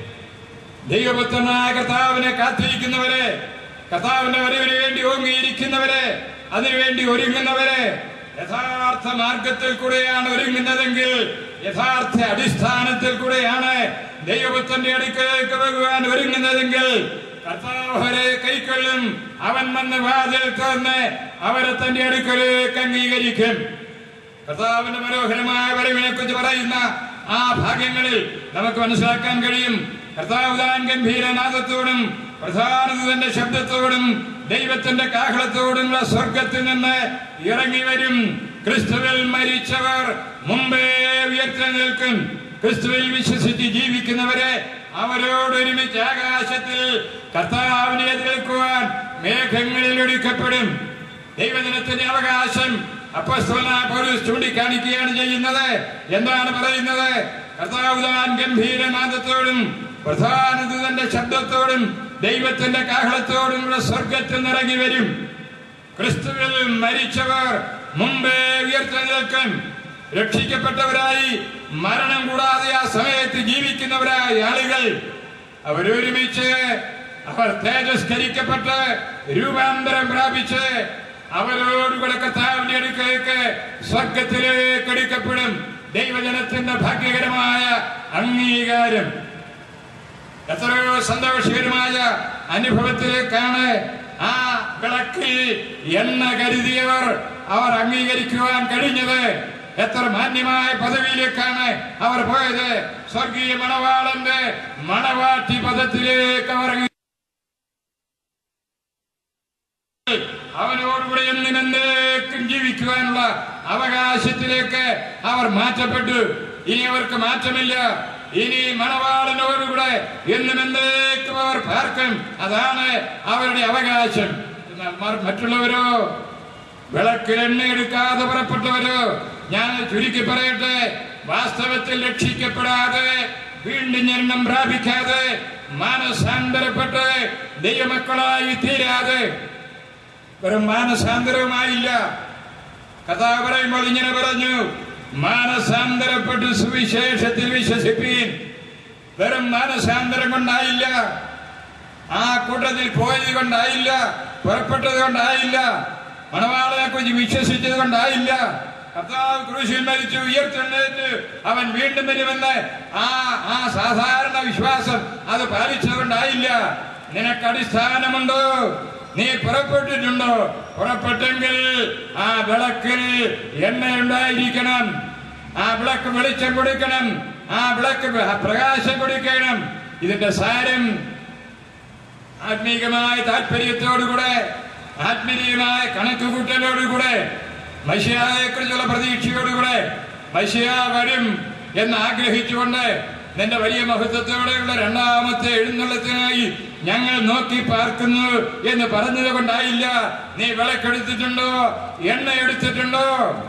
ദൈവപുത്രനായ കർത്താവിനെ കാത്തിരിക്കുന്നവരെ, കർത്താവിന്റെ വരവിന് വേണ്ടി ഓങ്ങിയിരിക്കുന്നവരെ, അതിനുവേണ്ടി ഒരുങ്ങുന്നവരെ, യഥാർത്ഥ മാർഗത്തിൽ കൂടെയാണ് ഒരുങ്ങുന്നതെങ്കിൽ, യഥാർത്ഥ അടിസ്ഥാനത്തിൽ കൂടെയാണ് ദൈവപുത്രന്റെ അടുക്കലേക്ക് പോകുവാൻ ഒരുങ്ങുന്നതെങ്കിൽ കർത്താവ് അവരെ കൈക്കൊള്ളും. അവൻ വന്ന് വാതിൽ തുറന്ന് അവരെ തന്റെ അടുക്കലേക്ക് അംഗീകരിക്കും. കർത്താവിന്റെ മനോഹരമായ വരവിനെ കുറിച്ച് പറയുന്ന ആ ഭാഗ്യങ്ങളിൽ നമുക്ക് മനസ്സിലാക്കാൻ കഴിയും. കർത്താവ് താൻ ഗംഭീരനാദത്തോടും പ്രധാനതന്റെ ശബ്ദത്തോടും ദൈവത്തിന്റെ കാഹളത്തോടുള്ള സ്വർഗത്തിൽ നിന്ന് ഇറങ്ങി വരും. ക്രിസ്തുവിൽ മരിച്ചവർ മുമ്പേ ഉയർത്തെഴുന്നേൽക്കും. ക്രിസ്തുവിൽ വിശ്വസിച്ച് ജീവിക്കുന്നവരെ അവരോടൊരുമിച്ച് ആകാശത്തിൽ കർത്താവിനെ എതിരേൽക്കുവാൻ മേഘങ്ങളിൽ ഒടുക്കപ്പെടും. ദൈവജനത്തിന്റെ അവകാശം അപ്പോസ്തലനായ പൗലോസ് ചൂണ്ടിക്കാണിക്കുകയാണ് ചെയ്യുന്നത്. എന്താണ് പറയുന്നത്? കർത്താവ് താൻ ഗംഭീരനാദത്തോടും പ്രധാനതന്റെ ശബ്ദത്തോടും ദൈവത്തിന്റെ കാഹളത്തോടും സ്വർഗത്തിൽ നിറങ്ങി വരും. ക്രിസ്തുവിൽ മരിച്ചവർ മുമ്പേ ഉയർത്തെഴുന്നേൽക്കും. രക്ഷിക്കപ്പെട്ടവരായി മരണം കൂടാതെ ആ സമയത്ത് ജീവിക്കുന്നവരായ ആളുകൾ അവരൊരുമിച്ച് അവർ തേജസ്കരിക്കപ്പെട്ട് രൂപാന്തരം പ്രാപിച്ച് അവരോടുകൂടെ കർത്താവിന്റെ അടുക്കലേക്ക് സ്വർഗത്തിലേക്ക് എടുക്കപ്പെടും. ദൈവജനത്തിന്റെ ഭാഗ്യകരമായ അംഗീകാരം. എത്രയോ സന്തോഷകരമായ അനുഭവത്തിലേക്കാണ് ആ വിളക്കിൽ എണ്ണ കരുതിയവർ അവർ അംഗീകരിക്കുവാൻ കഴിഞ്ഞത്. എത്ര മാന്യമായ പദവിയിലേക്കാണ് അവർ പോയത്. സ്വർഗീയ മണവാളന്റെ മണവാട്ടി പദത്തിലേക്ക് അവർ അവനോടുകൂടെ എന്നെന്നേക്കും ജീവിക്കുവാനുള്ള അവകാശത്തിലേക്ക് അവർ മാറ്റപ്പെട്ടു. ഇനി അവർക്ക് മാറ്റമില്ല. ഇനി മണവാളനോടുകൂടെ എന്നും എന്നേക്കും അവർ പാർക്കും. അതാണ് അവരുടെ അവകാശം. എന്നാൽ മറ്റുള്ളവരോ, വിളക്കിൽ എണ്ണയെടുക്കാതെ പുറപ്പെട്ടവരോ, ഞാൻ ചുരുക്കി പറയട്ടെ, വാസ്തവത്തിൽ രക്ഷിക്കപ്പെടാതെ വീണ്ടും ജന്മം പ്രാപിക്കാതെ മാനസാന്തരപ്പെട്ട് ദൈവമക്കളായി തീരാതെ വെറും മാനസാന്തരവുമായില്ല. കഥാ പറയുമ്പോൾ ഇങ്ങനെ പറഞ്ഞു, മാനസാന്തരപ്പെട്ട് സുവിശേഷത്തിൽ വിശ്വസിപ്പീൻ. വെറും മാനസാന്തരം കൊണ്ടായില്ല, ആ കൂട്ടത്തിൽ പോയത് കൊണ്ടായില്ല, പുറപ്പെട്ടത് കൊണ്ടായില്ല, മണവാളനെ കുറിച്ച് വിശ്വസിച്ചത് കൊണ്ടായില്ല. കർത്താവ് ക്രൂശിൽ മരിച്ചു, ഉയർത്തെഴുന്നേറ്റ് അവൻ വീണ്ടും വരുമെന്ന് ആ സാധാരണ വിശ്വാസം അത് പാലിച്ചതുകൊണ്ടായില്ല. നിനക്ക് അടിസ്ഥാനമുണ്ടോ? നീ പുറപ്പെട്ടിട്ടുണ്ടോ? പുറപ്പെട്ടെങ്കിൽ ആ വിളക്കിൽ എണ്ണ ഉണ്ടായിരിക്കണം. ആ വിളക്ക് വെളിച്ചം കൊടുക്കണം. ആ വിളക്ക് പ്രകാശം കൊടുക്കണം. ഇതിന്റെ സാരം ആത്മീകമായ താല്പര്യത്തോടുകൂടെ, ആത്മീയമായ കണക്കുകൂട്ടലോടുകൂടെ, മശിഹായെ കുറിച്ചുള്ള പ്രതീക്ഷയോടുകൂടെ മശിഹാ വരും എന്ന് ആഗ്രഹിച്ചുകൊണ്ട് നിന്റെ വലിയ മഹത്വത്തോടെയുള്ള രണ്ടാമത്തെ എഴുന്നള്ളത്തിനായി ഞങ്ങൾ നോക്കി പാർക്കുന്നു എന്ന് പറഞ്ഞത് കൊണ്ടായില്ല. നീ വിളക്കെടുത്തിട്ടുണ്ടോ? എണ്ണ എടുത്തിട്ടുണ്ടോ?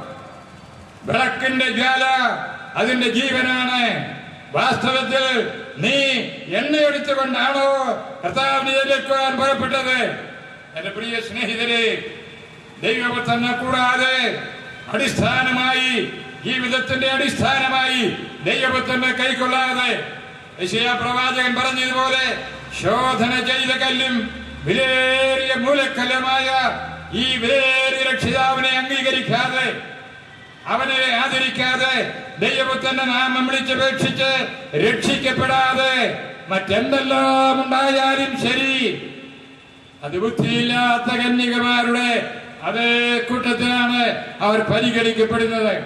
വിളക്കിന്റെ ജ്വാല അതിന്റെ ജീവനാണ്. വാസ്തവത്തിൽ നീ എണ്ണ എടുത്തുകൊണ്ടാണോ കർത്താവിനെക്കുവാൻ പുറപ്പെട്ടത്? എന്റെ പ്രിയ സ്നേഹിതരെ, ദൈവപുത്രനെ കൂടാതെ അടിസ്ഥാനമായി, ജീവിതത്തിന്റെ അടിസ്ഥാനമായി ദൈവപുത്രനെ കൈക്കൊള്ളാതെ, യെശയ്യാ പ്രവാചകൻ പറഞ്ഞതുപോലെ ശോധന ചെയ്ത കല്ലും വിലയേറിയ മൂലക്കല്ലുമായ ഈ വിലയേറിയ രക്ഷിതാവിനെ അംഗീകരിക്കാതെ, അവനെ ആദരിക്കാതെ, ദൈവപുത്രന്റെ നാമം വിളിച്ചപേക്ഷിച്ച് രക്ഷിക്കപ്പെടാതെ മറ്റെന്തെല്ലാം ഉണ്ടായാലും ശരി, അത് ബുദ്ധിയില്ലാത്ത കന്യകമാരുടെ അതേ കൂട്ടത്തിലാണ് അവർ പരിഗണിക്കപ്പെടുന്നത്.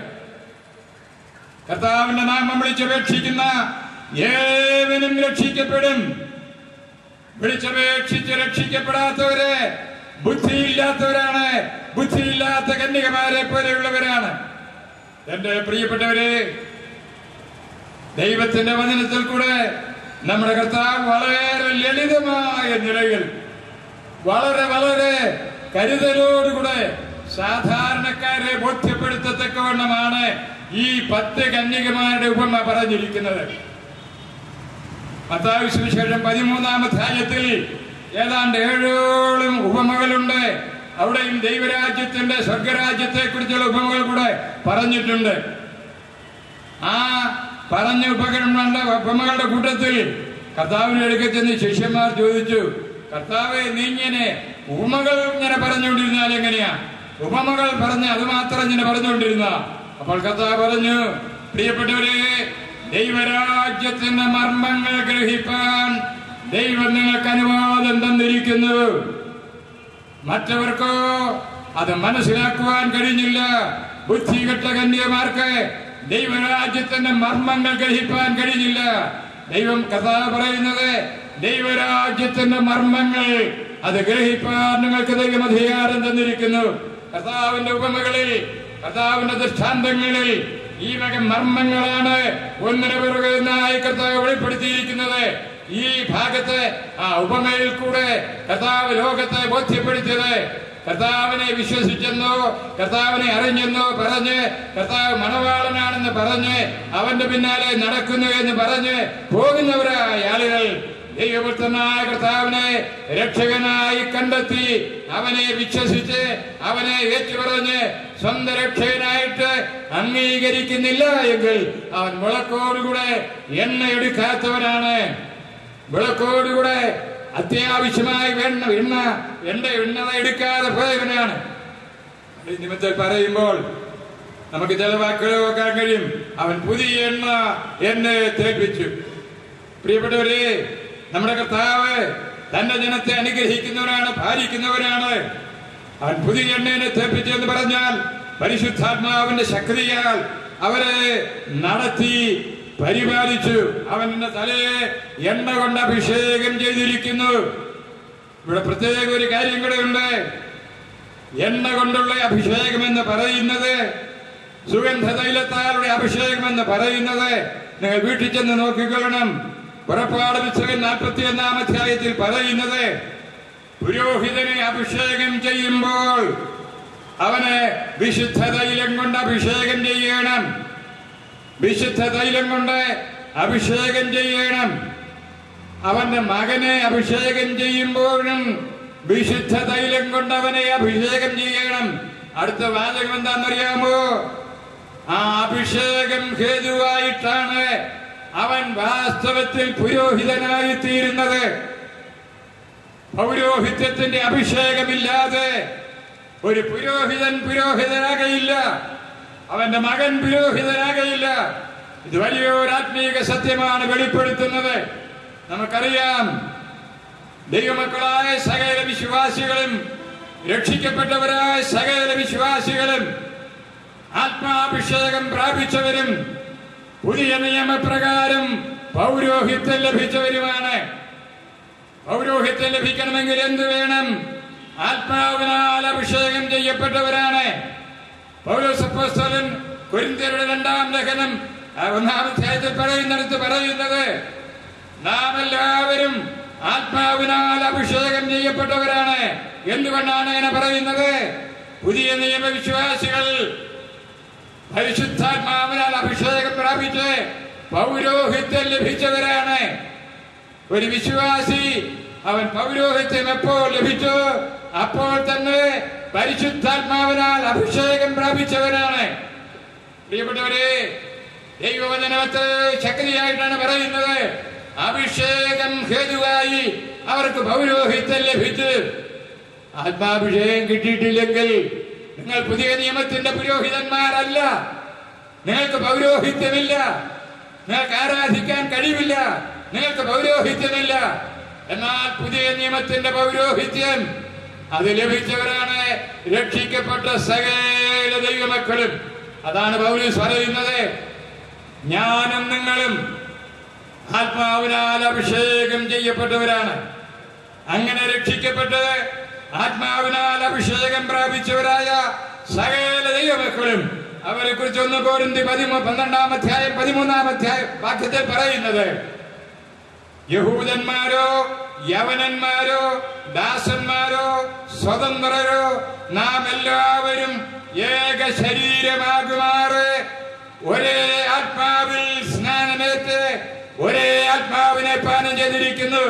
കർത്താവിന്റെ നാമം വിളിച്ചപേക്ഷിക്കുന്ന ഏവനും രക്ഷിക്കപ്പെടും. വിളിച്ചപേക്ഷിച്ച് രക്ഷിക്കപ്പെടാത്തവരെ ബുദ്ധിയില്ലാത്തവരാണ്, ബുദ്ധിയില്ലാത്ത കന്യകമാരെ പോലെയുള്ളവരാണ്. എന്റെ പ്രിയപ്പെട്ടവരെ, ദൈവത്തിന്റെ വചനത്തിൽ കൂടെ നമ്മുടെ കർത്താവ് വളരെ ലളിതമായ നിലയിൽ, വളരെ വളരെ കരുതലോടുകൂടെ സാധാരണക്കാരെ ബോധ്യപ്പെടുത്തത്തക്കവണ്ണമാണ് ഈ 10 കന്യകമാരുടെ ഉപമ പറഞ്ഞിരിക്കുന്നത്. മത്തായി സുവിശേഷം 13-ാം അധ്യായത്തിൽ ഏതാണ്ട് 7 ഉപമകളുണ്ട്. അവിടെയും ദൈവരാജ്യത്തിന്റെ, സ്വർഗരാജ്യത്തെ കുറിച്ചുള്ള ഉപമകൾ കൂടെ പറഞ്ഞിട്ടുണ്ട്. ആ പറഞ്ഞ ഉപമകളുടെ കൂട്ടത്തിൽ കർത്താവിന്റെ അടുക്കൽ ചെന്ന് ശിഷ്യന്മാർ ചോദിച്ചു, കർത്താവേ, നീ ഇങ്ങനെ ഉപമകൾ ഇങ്ങനെ പറഞ്ഞുകൊണ്ടിരുന്നാൽ എങ്ങനെയാ? ഉപമകൾ പറഞ്ഞ് അത് മാത്രം ഇങ്ങനെ പറഞ്ഞുകൊണ്ടിരുന്ന? അപ്പോൾ കർത്താവ് പറഞ്ഞു, പ്രിയപ്പെട്ടവരെ, ദൈവരാജ്യത്തിന്റെ മർമ്മങ്ങൾ ഗ്രഹിപ്പാൻ ദൈവം നിങ്ങൾക്ക് അനുവാദം തന്നിരിക്കുന്നു. മറ്റവർക്കോ അത് മനസ്സിലാക്കുവാൻ കഴിഞ്ഞില്ല. ബുദ്ധികെട്ട കന്യകമാർക്ക് ദൈവരാജ്യത്തിന്റെ മർമ്മങ്ങൾ ഗ്രഹിപ്പാൻ കഴിഞ്ഞില്ല. ദൈവം കർത്താവ് പറയുന്നത്, ദൈവരാജ്യത്തിന്റെ മർമ്മങ്ങൾ അത് ഗ്രഹിപ്പാൻ നിങ്ങൾക്ക് ദൈവം അധികാരം തന്നിരിക്കുന്നു. കർത്താവിന്റെ ഉപമകളിൽ, കർത്താവിന്റെ ദൃഷ്ടാന്തങ്ങളിൽ ഈ വക മർമ്മങ്ങളാണ് ഒന്നിനു പിറകെ ഒന്നായി കർത്താവ് വെളിപ്പെടുത്തിയിരിക്കുന്നത്. ഈ ഭാഗത്ത് ആ ഉപമയിൽ കൂടെ കർത്താവ് ലോകത്തെ ബോധ്യപ്പെടുത്തിയത്, കർത്താവിനെ വിശ്വസിച്ചെന്നോ കർത്താവിനെ അറിഞ്ഞെന്നോ പറഞ്ഞ് കർത്താവ് മണവാളനാണെന്ന് പറഞ്ഞ് അവന്റെ പിന്നാലെ നടക്കുന്നു എന്ന് പറഞ്ഞ് പോകുന്നവരായ ആളുകൾ ദൈവപുത്രനായ കർത്താവിനെ രക്ഷകനായി കണ്ടെത്തി അവനെ വിശ്വസിച്ച് അവനെ ഏറ്റുപറഞ്ഞ് സ്വന്തം രക്ഷകനായിട്ട് അംഗീകരിക്കുന്നില്ല എങ്കിൽ അവൻ വിളക്കോടുകൂടെ എണ്ണ എടുക്കാത്തവനാണ്. വിളക്കോടുകൂടെ അത്യാവശ്യമായി എണ്ണ എടുക്കാതെ പോയവനാണ്. ഈ നിമിത്തത്തിൽ പറയുമ്പോൾ നമുക്ക് ചില വാക്കുകൾ നോക്കാൻ കഴിയും. അവൻ പുതിയ എണ്ണ എന്നെ തേൽപ്പിച്ചു. പ്രിയപ്പെട്ടവരെ, നമ്മുടെ കർത്താവ് തന്റെ ജനത്തെ അനുഗ്രഹിക്കുന്നവരാണ്, ഭാരിക്കുന്നവരാണ്. അവൻ പുതിയ എണ്ണയെ തേൽപ്പിച്ചു എന്ന് പറഞ്ഞാൽ പരിശുദ്ധാത്മാവിന്റെ ശക്തിയാൽ അവരെ നടത്തി പരിപാലിച്ചു. അവന്റെ തലയെ എണ്ണ കൊണ്ട് അഭിഷേകം ചെയ്തിരിക്കുന്നു. ഇവിടെ പ്രത്യേക ഒരു കാര്യം കൂടെ ഉണ്ട്. എണ്ണ കൊണ്ടുള്ള അഭിഷേകം എന്ന് പറയുന്നത്, സുഗന്ധ തൈലത്താലുള്ള അഭിഷേകം എന്ന് പറയുന്നത് നിങ്ങൾ വീട്ടിൽ ചെന്ന് നോക്കിക്കൊള്ളണം. പുറപ്പാട് പുസ്തകം 41-ാം അധ്യായത്തിൽ പറയുന്നത്, പുരോഹിതനെ അഭിഷേകം ചെയ്യുമ്പോൾ അവന് വിശുദ്ധ തൈലം കൊണ്ട് അഭിഷേകം ചെയ്യണം. വിശുദ്ധ തൈലം കൊണ്ട് അഭിഷേകം ചെയ്യണം. അവന്റെ മകനെ അഭിഷേകം ചെയ്യുമ്പോഴും വിശുദ്ധ തൈലം കൊണ്ട് അവനെ അഭിഷേകം ചെയ്യണം. അടുത്ത വാചകം എന്താണെന്നറിയാമോ? ആ അഭിഷേകം ഹേതുവായിട്ടാണ് അവൻ വാസ്തവത്തിൽ പുരോഹിതനായി തീരുന്നത്. പൗരോഹിത്യത്തിന്റെ അഭിഷേകമില്ലാതെ ഒരു പുരോഹിതനാകയില്ല. അവന്റെ മകൻ പുരോഹിതനാകയില്ല. ഇത് വലിയൊരു ആത്മീക സത്യമാണ് വെളിപ്പെടുത്തുന്നത്. നമുക്കറിയാം, ദൈവമക്കളായ സകല വിശ്വാസികളും രക്ഷിക്കപ്പെട്ടവരായ സകല വിശ്വാസികളും ആത്മാഭിഷേകം പ്രാപിച്ചവരും പുതിയ നിയമപ്രകാരം പൗരോഹിത്യം ലഭിച്ചവരുമാണ്. പൗരോഹിത്യം ലഭിക്കണമെങ്കിൽ എന്ത് വേണം? ആത്മാവിനാൽ അഭിഷേകം ചെയ്യപ്പെട്ടവരാണ്. പൗലോസ് അപ്പോസ്തലൻ കൊരിന്ത്യരുടെ 2-ാം ലേഖനം 1-ാം അധ്യായത്തിൽ പറയുന്നത്, നാം എല്ലാവരും ആത്മാവിനാൽ അഭിഷേകം ചെയ്യപ്പെട്ടവരാണ്. എന്തുകൊണ്ടാണ് അങ്ങനെ പറയുന്നത്? പുതിയ നിയമവിശ്വാസികൾ പരിശുദ്ധാത്മാവിനാൽ അഭിഷേകം പ്രാപിച്ച് പൗരോഹിത്യം ലഭിച്ചവരാണ്. ഒരു വിശ്വാസി അവൻ പൗരോഹിത്യം എപ്പോൾ ലഭിച്ചു? അപ്പോൾ തന്നെ പരിശുദ്ധാത്മാവിനാൽ അഭിഷേകം പ്രാപിച്ചവരാണ്. പ്രിയപ്പെട്ടവരെ, ദൈവവചനത്തെ ശക്തിയായിട്ടാണ് പറയുന്നത്. അഭിഷേകം ഹേതുവായി അവർക്ക് പൗരോഹിത്യം ലഭിച്ചു. ആത്മാഭിഷേകം കിട്ടിയിട്ടില്ലെങ്കിൽ നിങ്ങൾ പുതിയ നിയമത്തിന്റെ പുരോഹിതന്മാരല്ല. നിങ്ങൾക്ക് പൗരോഹിത്യമില്ല. നിങ്ങൾക്ക് ആരാധിക്കാൻ കഴിവില്ല. നിങ്ങൾക്ക് പൗരോഹിത്യമില്ല. എന്നാൽ പുതിയ നിയമത്തിന്റെ പൗരോഹിത്യം അത് ലഭിച്ചവരാണ് രക്ഷിക്കപ്പെട്ട സകല ദൈവമക്കളും. അതാണ് പൗലോസ് പറയുന്നത്, ഞാനും നിങ്ങളും ആത്മാവിനാൽ അഭിഷേകം ചെയ്യപ്പെട്ടവരാണ്. അങ്ങനെ രക്ഷിക്കപ്പെട്ട് ആത്മാവിനാൽ അഭിഷേകം പ്രാപിച്ചവരായ സകല ദൈവമക്കളും അവരെ കുറിച്ച് 1 കൊരിന്ത്യർ 12-ാം അധ്യായം 13-ാം വാക്യത്തിൽ പറയുന്നത്, യഹൂദന്മാരോ യവനന്മാരോ ദാസന്മാരോ സ്വതന്ത്രരോ നാം എല്ലാവരും ഏക ശരീരമാകുമാറ് ഒരേ ആത്മാവിൽ സ്നാനമേറ്റ് ഒരേ ആത്മാവിനെ പാനം ചെയ്തിരിക്കുന്നു.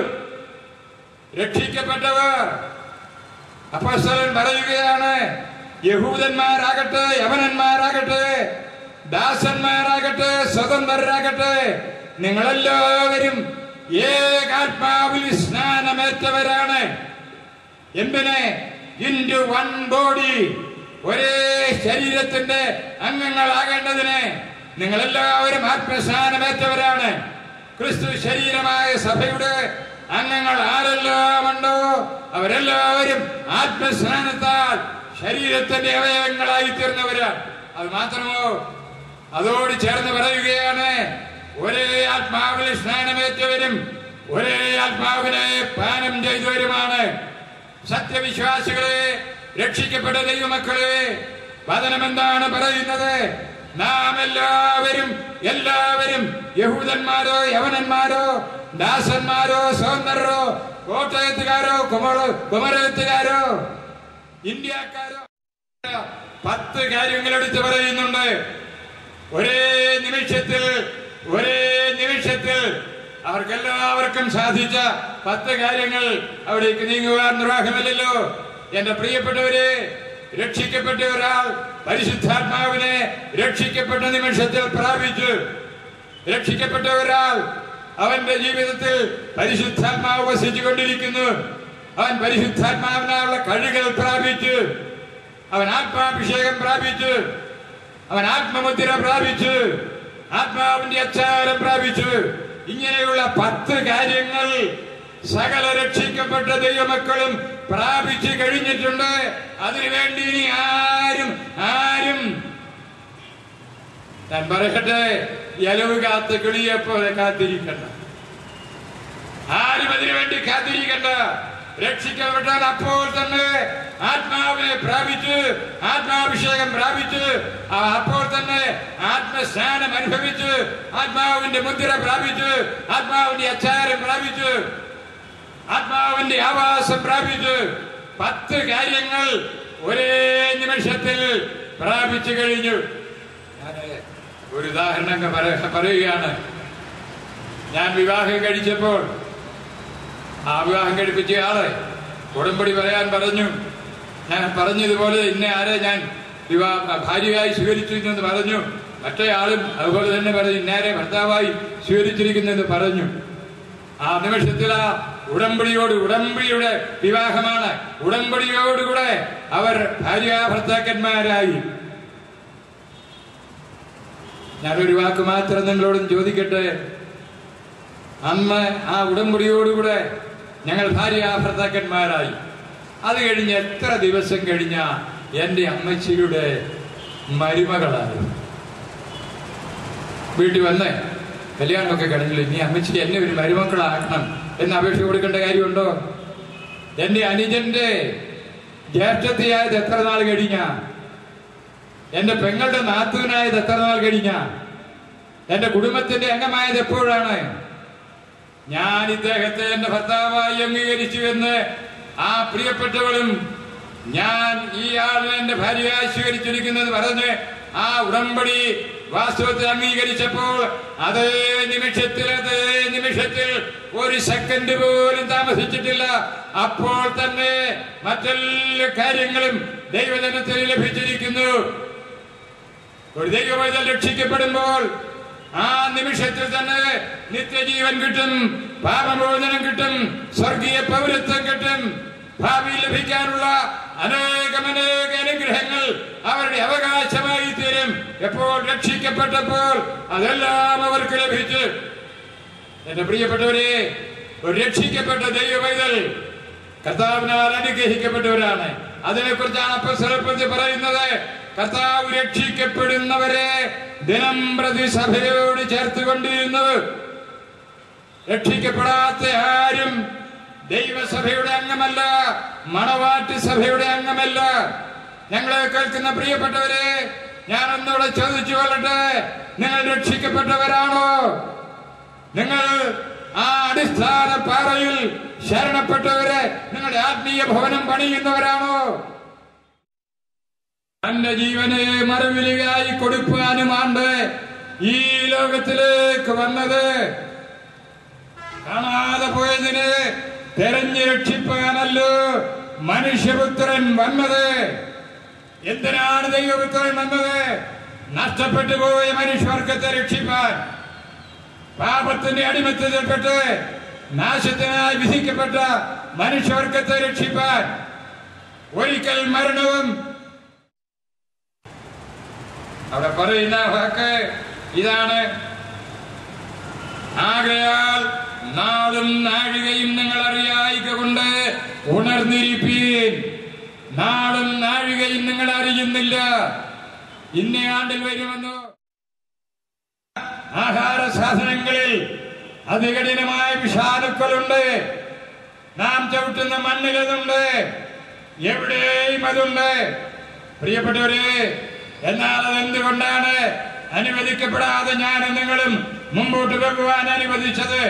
രക്ഷിക്കപ്പെട്ടവർ, അപ്പോസ്തലൻ പറയുകയാണ്, യഹൂദന്മാരാകട്ടെ യവനന്മാരാകട്ടെ ദാസന്മാരാകട്ടെ സ്വതന്ത്രരാകട്ടെ നിങ്ങളെല്ലാവരും ഏകാത്മാവിൽ സ്നാനമേറ്റവരാണ്. എന്തിന്? ഇൻടു വൺ ബോഡി, ഒരേ ശരീരത്തിന്റെ അംഗങ്ങളാകേണ്ടതിന് നിങ്ങളെല്ലാവരും ആത്മസ്നാനമേറ്റവരാണ്. ക്രിസ്തു ശരീരമായ സഭയുടെ അംഗങ്ങൾ ആരെല്ലാം ഉണ്ടോ അവരെല്ലാവരും ആത്മസ്നാനത്താൽ ശരീരത്തിന്റെ അവയവങ്ങളായി തീർന്നവരാണ്. അത് മാത്രമോ, അതോട് ചേർന്ന് പറയുകയാണ്, ഒരേ ആത്മാവിൽ സ്നാനമേറ്റവരും ഒരേ ആത്മാവിനെ പാനം ചെയ്തവരുമാണ്. സത്യവിശ്വാസികളെ, രക്ഷിക്കപ്പെട്ട ദൈവമക്കളെ, വചനം എന്താണ് പറയുന്നത്? നാം എല്ലാവരും യഹൂദന്മാരോ യവനന്മാരോ ദാസന്മാരോ സ്വതന്ത്രരോ കോട്ടയത്തുകാരോ കുമരകത്തുകാരോ ഇന്ത്യക്കാരോ 10 കാര്യങ്ങൾ എടുത്തു പറയുന്നുണ്ട്. ഒരേ നിമിഷത്തിൽ അവർക്കെല്ലാവർക്കും സാധിച്ച 10 കാര്യങ്ങൾ. അവിടേക്ക് നീങ്ങുവാൻ നിർവാഹമില്ലല്ലോ. എന്റെ പ്രിയപ്പെട്ടവരെ, രക്ഷിക്കപ്പെട്ട ഒരാൾ പരിശുദ്ധാത്മാവിനെ രക്ഷിക്കപ്പെട്ട നിമിഷത്തിൽ പ്രാപിച്ചു. രക്ഷിക്കപ്പെട്ട ഒരാൾ അവന്റെ ജീവിതത്തിൽ പരിശുദ്ധാത്മാവ് വസിച്ചു കൊണ്ടിരിക്കുന്നു. അവൻ പരിശുദ്ധാത്മാവിനുള്ള കഴികൾ പ്രാപിച്ചു. അവൻ ആത്മാഭിഷേകം പ്രാപിച്ചു. അവൻ ആത്മമുദ്ര പ്രാപിച്ചു. ആത്മാവിന്റെ അച്ചാരം പ്രാപിച്ചു. ഇങ്ങനെയുള്ള 10 കാര്യങ്ങൾ സകല രക്ഷിക്കപ്പെട്ട ദൈവമക്കളും പ്രാപിച്ചു കഴിഞ്ഞിട്ടുണ്ട്. അതിനുവേണ്ടി ഇനി ആരും ഞാൻ പറയട്ടെ, ഇലവ് കാത്ത് കിളിയെ പോലെ കാത്തിരിക്കണ്ട. ആരും അതിനുവേണ്ടി കാത്തിരിക്കണ്ട. രക്ഷിക്കപ്പെട്ടാൽ അപ്പോൾ തന്നെ ആത്മാവിനെ പ്രാപിച്ച്, ആത്മാഭിഷേകം പ്രാപിച്ച്, അപ്പോൾ തന്നെ ആത്മസ്നാനം അനുഭവിച്ച്, ആത്മാവിന്റെ മുദ്ര പ്രാപിച്ച്, ആത്മാവിന്റെ അച്ചാരം പ്രാപിച്ച്, ആത്മാവിന്റെ ആവാസം പ്രാപിച്ച് 10 കാര്യങ്ങൾ ഒരേ നിമിഷത്തിൽ പ്രാപിച്ചു കഴിഞ്ഞു. ഞാൻ ഒരു ഉദാഹരണം പറയുകയാണ്. ഞാൻ വിവാഹം കഴിച്ചപ്പോൾ ആ വിവാഹം കഴിപ്പിച്ച ആള് ഉടമ്പടി പറയാൻ പറഞ്ഞു. ഞാൻ പറഞ്ഞതുപോലെ ഇന്ന ആരെ ഞാൻ ഭാര്യയായി സ്വീകരിച്ചു എന്ന് പറഞ്ഞു. മറ്റേ ആളും അതുപോലെ തന്നെ പറഞ്ഞു ഇന്നാരെ ഭർത്താവായി സ്വീകരിച്ചിരിക്കുന്നെന്ന് പറഞ്ഞു. ആ നിമിഷത്തിൽ ആ ഉടമ്പടിയുടെ വിവാഹമാണ്. ഉടമ്പടിയോടുകൂടെ അവർ ഭാര്യാഭർത്താക്കന്മാരായി. ഞാനൊരു വാക്ക് മാത്രം നിങ്ങളോടും ചോദിക്കട്ടെ. അന്ന് ആ ഉടമ്പടിയോടുകൂടെ ഞങ്ങൾ ഭാര്യാഭർത്താക്കന്മാരായി. അത് കഴിഞ്ഞ് എത്ര ദിവസം കഴിഞ്ഞ എൻ്റെ അമ്മച്ചിയുടെ മരുമകളായി വീട്ടിൽ വന്ന് കല്യാണമൊക്കെ കഴിഞ്ഞില്ല. ഇനി അമ്മച്ചി എന്നെ ഒരു മരുമക്കളാക്കണം എന്ന് അപേക്ഷ കൊടുക്കേണ്ട കാര്യമുണ്ടോ? എൻ്റെ അനുജന്റെ ജ്യേഷ്ഠത്തിയായത് എത്ര നാൾ കഴിഞ്ഞ? എൻ്റെ പെങ്ങളുടെ നാത്തൂനായത് എത്ര നാൾ കഴിഞ്ഞ? എൻ്റെ കുടുംബത്തിന്റെ അംഗമായത് എപ്പോഴാണ്? ഞാൻ ഇദ്ദേഹത്തെ എന്റെ ഭർത്താവായി അംഗീകരിച്ചു എന്ന് ആ പ്രിയപ്പെട്ടവളും ഞാൻ ഈ ആളിനെ എന്റെ ഭാര്യയായി സ്വീകരിച്ചിരിക്കുന്നത് പറഞ്ഞ് ആ ഉടമ്പടി വാസ്തവത്തിൽ അംഗീകരിച്ചപ്പോൾ അതേ നിമിഷത്തിൽ ഒരു സെക്കൻഡ് പോലും താമസിച്ചിട്ടില്ല. അപ്പോൾ തന്നെ മറ്റെല്ലാ കാര്യങ്ങളും ദൈവജനത്തിൽ ലഭിച്ചിരിക്കുന്നു. ഒരു ദൈവവൈതൽ രക്ഷിക്കപ്പെടുമ്പോൾ ആ നിമിഷത്തിൽ തന്നെ നിത്യജീവൻ കിട്ടും, പാപമോചനം കിട്ടും, സ്വർഗീയ പൗരത്വം കിട്ടും. ഭാവിയിൽ ലഭിക്കാനുള്ള അനേകം അനുഗ്രഹങ്ങൾ അവരുടെ അവകാശമായി തീരും. എപ്പോൾ രക്ഷിക്കപ്പെട്ടപ്പോൾ അതെല്ലാം അവർക്ക് ലഭിച്ചു. എന്റെ പ്രിയപ്പെട്ടവരെ, ഒരു രക്ഷിക്കപ്പെട്ട ദൈവവൈതൽ കർത്താവിനാൽ അനുഗ്രഹിക്കപ്പെട്ടവരാണ്. അതിനെക്കുറിച്ചാണ് അപ്പോസ്തലൻ പറയുന്നത്. കർത്താവ് രക്ഷിക്കപ്പെടുന്നവരെ ദിനം പ്രതി സഭയോട് ചേർത്തുകൊണ്ടിരുന്നു. രക്ഷിക്കപ്പെടാത്ത ആരും ദൈവസഭയുടെ അംഗമല്ല, മണവാട്ടി സഭയുടെ അംഗമല്ല. ഞങ്ങളെ കേൾക്കുന്ന പ്രിയപ്പെട്ടവരെ, ഞാൻ ഒന്നുകൂടെ ചോദിച്ചു കൊള്ളട്ടെ, നിങ്ങൾ രക്ഷിക്കപ്പെട്ടവരാണോ? നിങ്ങൾ ആ അടിസ്ഥാന പാറയിൽ ശരണപ്പെട്ടവരെ നിങ്ങളുടെ ആത്മീയ ഭവനം പണിയുന്നവരാണോ? തന്റെ ജീവനെ മറുവിലയായി കൊടുക്കാനുമാണ് ഈ ലോകത്തിലേക്ക് വന്നത്. കാണാതെ പോയതിനെ തെരഞ്ഞു രക്ഷിപ്പാനല്ലോ മനുഷ്യപുത്രൻ വന്നത്. എന്തിനാണ് ദൈവപുത്രൻ വന്നത്? നഷ്ടപ്പെട്ടു പോയ മനുഷ്യവർഗത്തെ രക്ഷിപ്പാൻ. പാപത്തിന്റെ അടിമത്തത്തിൽപ്പെട്ട് നാശത്തിനായി വിധിക്കപ്പെട്ട മനുഷ്യവർഗത്തെ രക്ഷിപ്പാൻ. ഒരിക്കൽ മരണവും അവിടെ പറയുന്ന വാക്ക് ഇതാണ്: ആകയാൽ നാളും നാഴികയും നിങ്ങൾ അറിയായികൊണ്ട് ഉണർന്നിരിപ്പീൻ. നാളും നാഴികയും നിങ്ങൾ അറിയുന്നില്ല. ഇന്ന ആണ്ടിൽ വരുമെന്നോ? ആഹാര സാധനങ്ങളിൽ അതികഠിനമായ വിഷാണുക്കളുണ്ട്. നാം ചവിട്ടുന്ന മണ്ണിലതുണ്ട്, എവിടെയും അതുണ്ട്. പ്രിയപ്പെട്ടവരെ, എന്നാൽ അതെന്തുകൊണ്ടാണ് അനുവദിക്കപ്പെടാതെ ഞാനും നിങ്ങളും മുമ്പോട്ട് പോകുവാൻ അനുവദിച്ചത്?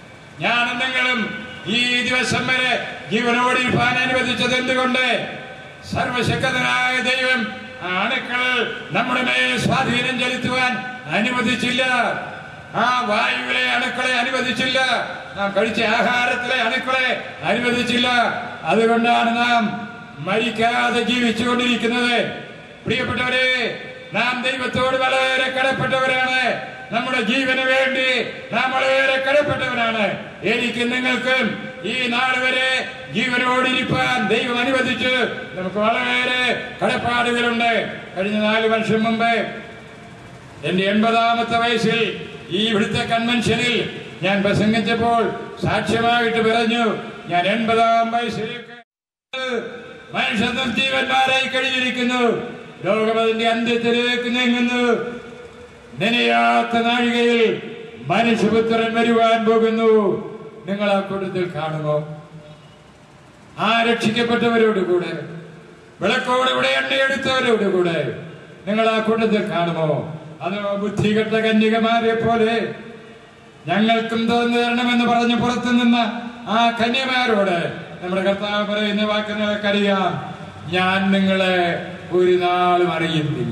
ഞാനും നിങ്ങളും ഈ ദിവസം വരെ ജീവനോടിരിക്കാൻ അനുവദിച്ചത് എന്തുകൊണ്ട്? സർവശക്തനായ ദൈവം അണുക്കൾ നമ്മുടെ മേൽ സ്വാധീനം ചെലുത്തുവാൻ അനുവദിച്ചില്ല. ആ വായുവിലെ അണുക്കളെ അനുവദിച്ചില്ല. നാം കഴിച്ച ആഹാരത്തിലെ അണുക്കളെ അനുവദിച്ചില്ല. അതുകൊണ്ടാണ് നാം മരിക്കാതെ ജീവിച്ചുകൊണ്ടിരിക്കുന്നത്. പ്രിയപ്പെട്ടവരെ, നാം ദൈവത്തോട് വളരെ കടപ്പെട്ടവരാണ്. നമ്മുടെ ജീവന് വേണ്ടി നാം വളരെ കടപ്പെട്ടവരാണ്. എനിക്ക് നിങ്ങൾക്കും ഈ നാൾ വരെ ജീവനോടിരിക്കാൻ ദൈവം അനുവദിച്ചു. നമുക്ക് വളരെ കടപ്പാടുകളുണ്ട്. കഴിഞ്ഞ 4 വർഷം മുമ്പ് എന്റെ 80ാമത്തെ വയസ്സിൽ ഈ ഇവിടുത്തെ കൺവെൻഷനിൽ ഞാൻ പ്രസംഗിച്ചപ്പോൾ സാക്ഷ്യമായിട്ട് പറഞ്ഞു, ഞാൻ 80ാം വയസ്സിലേക്ക് മനുഷ്യ നിർജീവന്മാരായി കഴിഞ്ഞിരിക്കുന്നു. ലോകം അതിന്റെ അന്ത്യത്തിലേക്ക് നീങ്ങുന്നു. നനയാത്ത നാഴികയിൽ മനുഷ്യപുത്രൻ വരുവാൻ പോകുന്നു. നിങ്ങൾ ആ കൂട്ടത്തിൽ കാണുമോ? ആ രക്ഷിക്കപ്പെട്ടവരോടുകൂടെ, വിളക്കോടുകൂടെ എണ്ണയെടുത്തവരോടുകൂടെ നിങ്ങൾ ആ കൂട്ടത്തിൽ കാണുമോ? അതോ ബുദ്ധികെട്ട കന്യകമാരെ പോലെ ഞങ്ങൾക്കും തോന്നു തരണമെന്ന് പറഞ്ഞ് പുറത്തു നിന്ന ആ കന്യമാരോട് നമ്മുടെ കർത്താവ് പറയുന്ന വാക്ക് നിങ്ങൾക്കറിയാം, ഞാൻ നിങ്ങളെ ഒരു നാളും അറിയുന്നില്ല.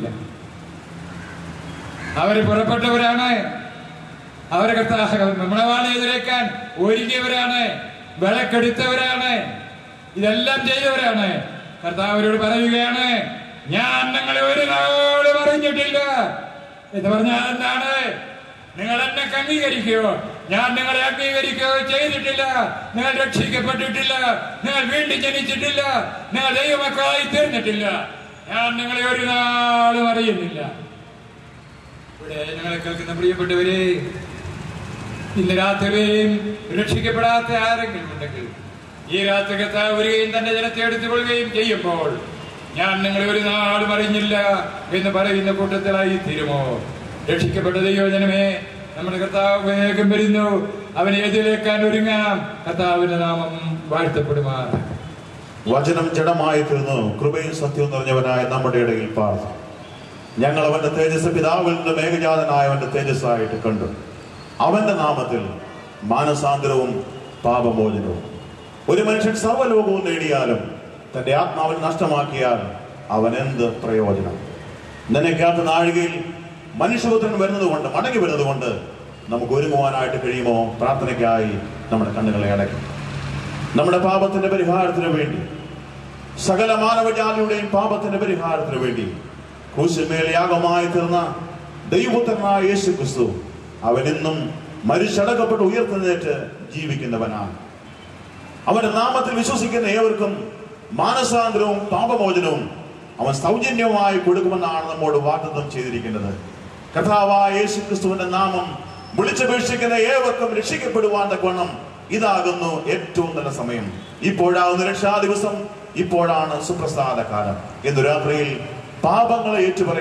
അവര് പുറപ്പെട്ടവരാണ്. അവരെ കർത്താവ് മണവാളനെ എതിരേക്കാൻ ഒരുങ്ങിയവരാണ്, വിളക്കെടുത്തവരാണ്, ഇതെല്ലാം ചെയ്തവരാണ്. കർത്താവരോട് പറയുകയാണ്, ഞാൻ നിങ്ങളെ ഒരു നാളും അറിഞ്ഞിട്ടില്ല എന്ന് പറഞ്ഞാൽ എന്താണ്? നിങ്ങൾ എന്നെ അംഗീകരിക്കുകയോ, ഞാൻ നിങ്ങളെ അംഗീകരിക്കുകയോ ചെയ്തിട്ടില്ല. നിങ്ങൾ രക്ഷിക്കപ്പെട്ടിട്ടില്ല, നിങ്ങൾ വീണ്ടും ജനിച്ചിട്ടില്ല, നിങ്ങൾ ദൈവമക്കളായി തീർന്നിട്ടില്ല. ഞാൻ നിങ്ങളെ ഒരു നാളും അറിയുന്നില്ല. ഇവിടെ ഞങ്ങളെ കേൾക്കുന്ന പ്രിയപ്പെട്ടവരെ, ഇന്ന് രാത്രിയും രക്ഷിക്കപ്പെടാത്ത ആരെങ്കിലും ഉണ്ടെങ്കിൽ ഈ രാത്രി കർത്താവ് വരികയും തന്റെ ജനത്തെ എടുത്തുകൊള്ളുകയും ചെയ്യുമ്പോൾ ഞാൻ നിങ്ങളെ ഒരു നാളും അറിഞ്ഞില്ല എന്ന് പറയുന്ന കൂട്ടത്തിലായി തീരുമോ? രക്ഷിക്കപ്പെട്ട ദൈവജനമേ, നമ്മുടെ കർത്താവ് വേഗം വരുന്നു. അവനെ എതിരേക്കാൻ ഒരുങ്ങാം. കർത്താവിന്റെ നാമം വാഴ്ത്തപ്പെടുമാർ. വചനം ജഡമായി തീർന്നു, കൃപയും സത്യവും നിറഞ്ഞവനായ നമ്മുടെ ഇടയിൽ പാർന്നു. ഞങ്ങൾ അവന്റെ തേജസ് പിതാവിൽ നിന്ന് മേഘജാതനായവന്റെ തേജസ്സായിട്ട് കണ്ടു. അവന്റെ നാമത്തിൽ മാനസാന്തരവും പാപമോചനവും. ഒരു മനുഷ്യൻ സർവ്വലോകവും നേടിയാലും തന്റെ ആത്മാവിനെ നഷ്ടമാക്കിയാൽ അവൻ എന്ത് പ്രയോജനം? നിനക്കാത്ത നാഴികയിൽ മനുഷ്യപുത്രൻ വരുന്നത് കൊണ്ട്, മടങ്ങി വരുന്നത് കൊണ്ട് നമുക്ക് ഒരുങ്ങുവാനായിട്ട് കഴിയുമോ? പ്രാർത്ഥനയ്ക്കായി നമ്മുടെ കണ്ണുകളെ അടയ്ക്കും. നമ്മുടെ പാപത്തിന്റെ പരിഹാരത്തിന് വേണ്ടി, സകല മാനവജാതിയുടെയും പാപത്തിന്റെ പരിഹാരത്തിന് വേണ്ടി ക്രൂശിന്മേൽ യാഗമായി തീർന്ന ദൈവപുത്രനായ യേശു ക്രിസ്തു അവനെന്നും മരിച്ചടക്കപ്പെട്ട് ഉയർത്തെഴുന്നേറ്റ് ജീവിക്കുന്നവനാണ്. അവന്റെ നാമത്തിൽ വിശ്വസിക്കുന്ന ഏവർക്കും മാനസാന്തരവും പാപമോചനവും അവൻ സൗജന്യമായി കൊടുക്കുമെന്നാണ് നമ്മോട് വാഗ്ദത്തം ചെയ്തിരിക്കുന്നത്. കർത്താവായ യേശു ക്രിസ്തുവിന്റെ നാമം വിളിച്ചപേക്ഷിക്കുന്ന ഏവർക്കും രക്ഷിക്കപ്പെടുവാൻ തക്കവണ്ണം ഇതാകുന്നു ഏറ്റവും നല്ല സമയം. ഇപ്പോഴാകുന്ന രക്ഷാ ദിവസം, ഇപ്പോഴാണ് സുപ്രസാദ കാലം. ഇന്ന് രാത്രിയിൽ പാപങ്ങളെ ഏറ്റുപറയാൻ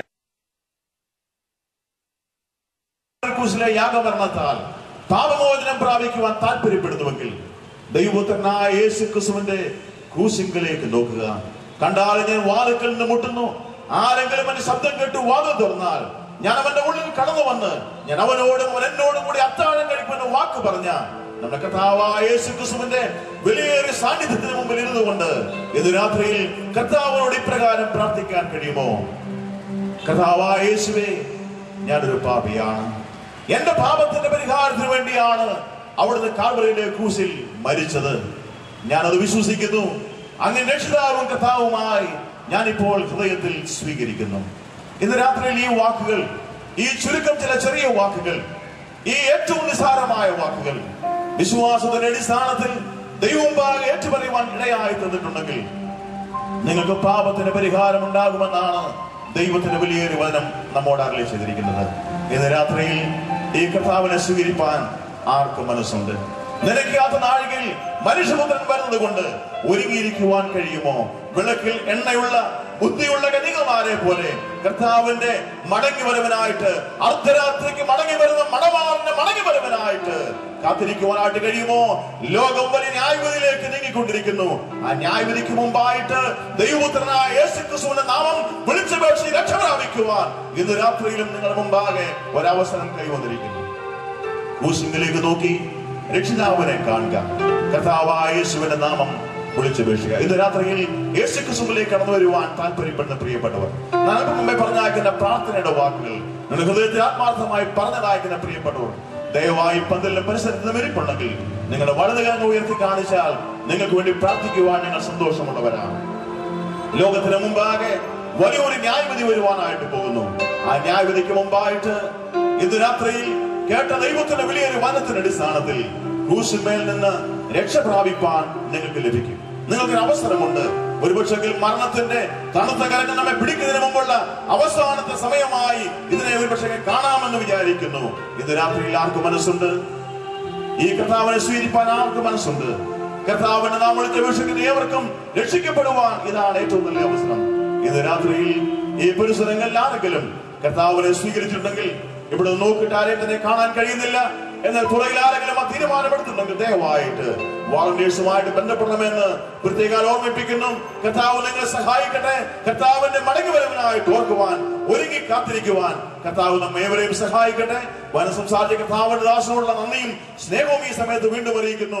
യാഗമരണത്താൽ പാപമോചനം പ്രാപിക്കുവാൻ താല്പര്യപ്പെടുന്നുവെങ്കിൽ ദൈവപുത്രനായ യേശു ക്രിസ്തുവിന്റെ ക്രൂശിങ്കലേക്ക് നോക്കുക. കണ്ടാൽ ഞാൻ വാതിൽക്കൽ നിന്ന് മുട്ടുന്നു, ആരെങ്കിലും എന്റെ ശബ്ദം കേട്ട് വാതിൽ തുറന്നാൽ ഞാൻ അവന്റെ ഉള്ളിൽ കടന്നു വന്ന് ഞാൻ അവനോടും അവൻ എന്നോടും കൂടി അത്താഴം കഴിക്കുമെന്ന് വാക്ക് പറഞ്ഞ നമ്മുടെ കർത്താവായ യേശു ക്രിസ്തുവിന്റെ വിലയേറിയ സാന്നിധ്യത്തിന് മുമ്പിൽ ഇരുന്നുകൊണ്ട് ഇന്ന് രാത്രിയിൽ കർത്താവിനോട് ഇപ്രകാരം പ്രാർത്ഥിക്കാൻ കഴിയുമോ? കർത്താവായ യേശുവേ, ഞാനൊരു പാപിയാണ്. എന്റെ പാപത്തിന്റെ പരിഹാരത്തിന് വേണ്ടിയാണ് അവിടുന്ന് കാൽവറിയിലെ ക്രൂശിൽ മരിച്ചത്. ഞാനത് വിശ്വസിക്കുന്നു. അങ്ങനെ രക്ഷിതാവും കർത്താവുമായി ഞാനിപ്പോൾ ഹൃദയത്തിൽ സ്വീകരിക്കുന്നു. ഇന്ന് രാത്രിയിൽ ഈ വാക്കുകൾ, ഈ ചുരുക്കം ചില ചെറിയ വാക്കുകൾ, ഈ ഏറ്റവും നിസ്സാരമായ വാക്കുകൾ വിശ്വാസത്തിന്റെ അടിസ്ഥാനത്തിൽ ദൈവമുമ്പാകെ ഏറ്റുപറയുവാൻ ഇടയായി തന്നിട്ടുണ്ടെങ്കിൽ നിങ്ങൾക്ക് പാപത്തിന് പരിഹാരം ഉണ്ടാകുമെന്നാണ് ദൈവത്തിന്റെ വലിയൊരു വചനം നമ്മോട് അരുളി ചെയ്തിരിക്കുന്നത്. ഇന്ന് രാത്രിയിൽ ഈ കർത്താവിനെ സ്വീകരിപ്പാൻ ആർക്കും മനസ്സുണ്ട്? നിലയ്ക്കാത്ത നാഴികയിൽ മനുഷ്യപുത്രൻ വരുന്നത് കൊണ്ട് ഒരുങ്ങിയിരിക്കുവാൻ കഴിയുമോ? വിളക്കിൽ എണ്ണയുള്ള ബുദ്ധിയുള്ള കന്യകമാരെ പോലെ കർത്താവിന്റെ മടങ്ങി വരവനായിട്ട്, അർദ്ധരാത്രിക്ക് മടങ്ങി വരുന്ന മണവാളന്റെ മടങ്ങി വരവനായിട്ട് കാത്തിരിക്കുവാനായിട്ട് കഴിയുമോ? ലോകം വലിയ ന്യായവിധിയിലേക്ക് നീങ്ങിക്കൊണ്ടിരിക്കുന്നു. ആ ന്യായവിധിക്ക് മുമ്പായിട്ട് ദൈവപുത്രനായ യേശു ക്രിസ്തുവിന്റെ നാമം വിളിച്ചപേക്ഷിച്ച് രക്ഷ പ്രാപിക്കുവാൻ ഇന്ന് രാത്രിയിലും നിങ്ങളുടെ മുമ്പാകെ ഒരവസരം കൈവന്നിരിക്കുന്നു. ക്രൂശിലേക്ക് നോക്കി രക്ഷിതാവിനെ കാണുക. കർത്താവായ യേശുവിന്റെ നാമം വിളിച്ചപേക്ഷിക്കുക. ഇന്ന് രാത്രിയിൽ യേശുക്രിസ്തുവിലേക്ക് കടന്നു വരുവാൻ താല്പര്യപ്പെടുന്ന പ്രിയപ്പെട്ടവർ, ഞാൻ മുമ്പേ പറഞ്ഞയക്കുന്ന പ്രാർത്ഥനയുടെ വാക്കുകൾ നിങ്ങളുടെ ഹൃദയത്തിൽ ആത്മാർത്ഥമായി പറഞ്ഞയക്കുന്ന പ്രിയപ്പെട്ടവർ, ദയവായി പന്തലിന്റെ പരിസരത്ത് ഇരിപ്പുണ്ടെങ്കിൽ നിങ്ങളുടെ വലത് കരം ഉയർത്തി കാണിച്ചാൽ നിങ്ങൾക്ക് വേണ്ടി പ്രാർത്ഥിക്കുവാൻ ഞങ്ങൾ സന്തോഷമുള്ളവരാണ്. ലോകത്തിന് മുമ്പാകെ വലിയൊരു ന്യായവിധി വരുവാനായിട്ട് പോകുന്നു. ആ ന്യായവിധിക്ക് മുമ്പായിട്ട് ഇന്ന് രാത്രിയിൽ കേട്ട ദൈവത്തിന്റെ വലിയൊരു വചനത്തിന്റെ അടിസ്ഥാനത്തിൽ ക്രൂശിന്മേൽ നിന്ന് രക്ഷ പ്രാപിപ്പാൻ നിങ്ങൾക്ക് ലഭിക്കും. നിങ്ങൾക്കൊരു അവസരമുണ്ട്. ഒരുപക്ഷെ മരണത്തിന്റെ തണുത്ത കരങ്ങൾ നമ്മെ പിടിക്കുന്നതിന് മുമ്പുള്ള അവസാനത്തെ സമയമായി ഇതിനെ ഒരുപക്ഷെ കാണാമെന്ന് വിചാരിക്കുന്നു. ഇന്ന് രാത്രിയിൽ ആർക്ക് മനസ്സുണ്ട്? ഈ കർത്താവിനെ സ്വീകരിപ്പാൻ ആർക്ക് മനസ്സുണ്ട്? കർത്താവിനെ നാം വിളിച്ചപേക്ഷിക്കുന്ന ഏവർക്കും രക്ഷിക്കപ്പെടുവാൻ ഇതാണ് ഏറ്റവും നല്ല അവസരം. ഇന്ന് രാത്രിയിൽ ഈ പരിസരങ്ങളിൽ ആരെങ്കിലും കർത്താവിനെ സ്വീകരിച്ചിട്ടുണ്ടെങ്കിൽ, ഇവിടെ നോക്കിയിട്ട് ആരെയും തന്നെ കാണാൻ കഴിയുന്നില്ല, എന്നാൽ തുറയിൽ ആരെങ്കിലും ആ തീരുമാനമെടുത്തിട്ടുണ്ടെങ്കിൽ ദയവായിട്ട് വോളണ്ടിയേഴ്സുമായിട്ട് ബന്ധപ്പെടണമെന്ന് പ്രത്യേകം ഓർമ്മിപ്പിക്കുന്നു. കർത്താവ് നിങ്ങളെ സഹായിക്കട്ടെ. കർത്താവിന്റെ മടങ്ങിവരവിനായിട്ട് ഓർക്കുവാൻ, ഒരുങ്ങി കാത്തിരിക്കുവാൻ കർത്താവ് നമ്മെ ഏവരെയും സഹായിക്കട്ടെ. വന സംസാരിച്ച കർത്താവിന്റെ ദാസനോടുള്ള നന്ദിയും സ്നേഹവും ഈ സമയത്ത് വീണ്ടും അറിയിക്കുന്നു.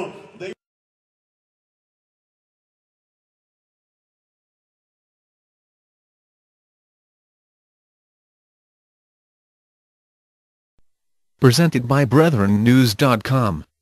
Presented by BrethrenNews.com.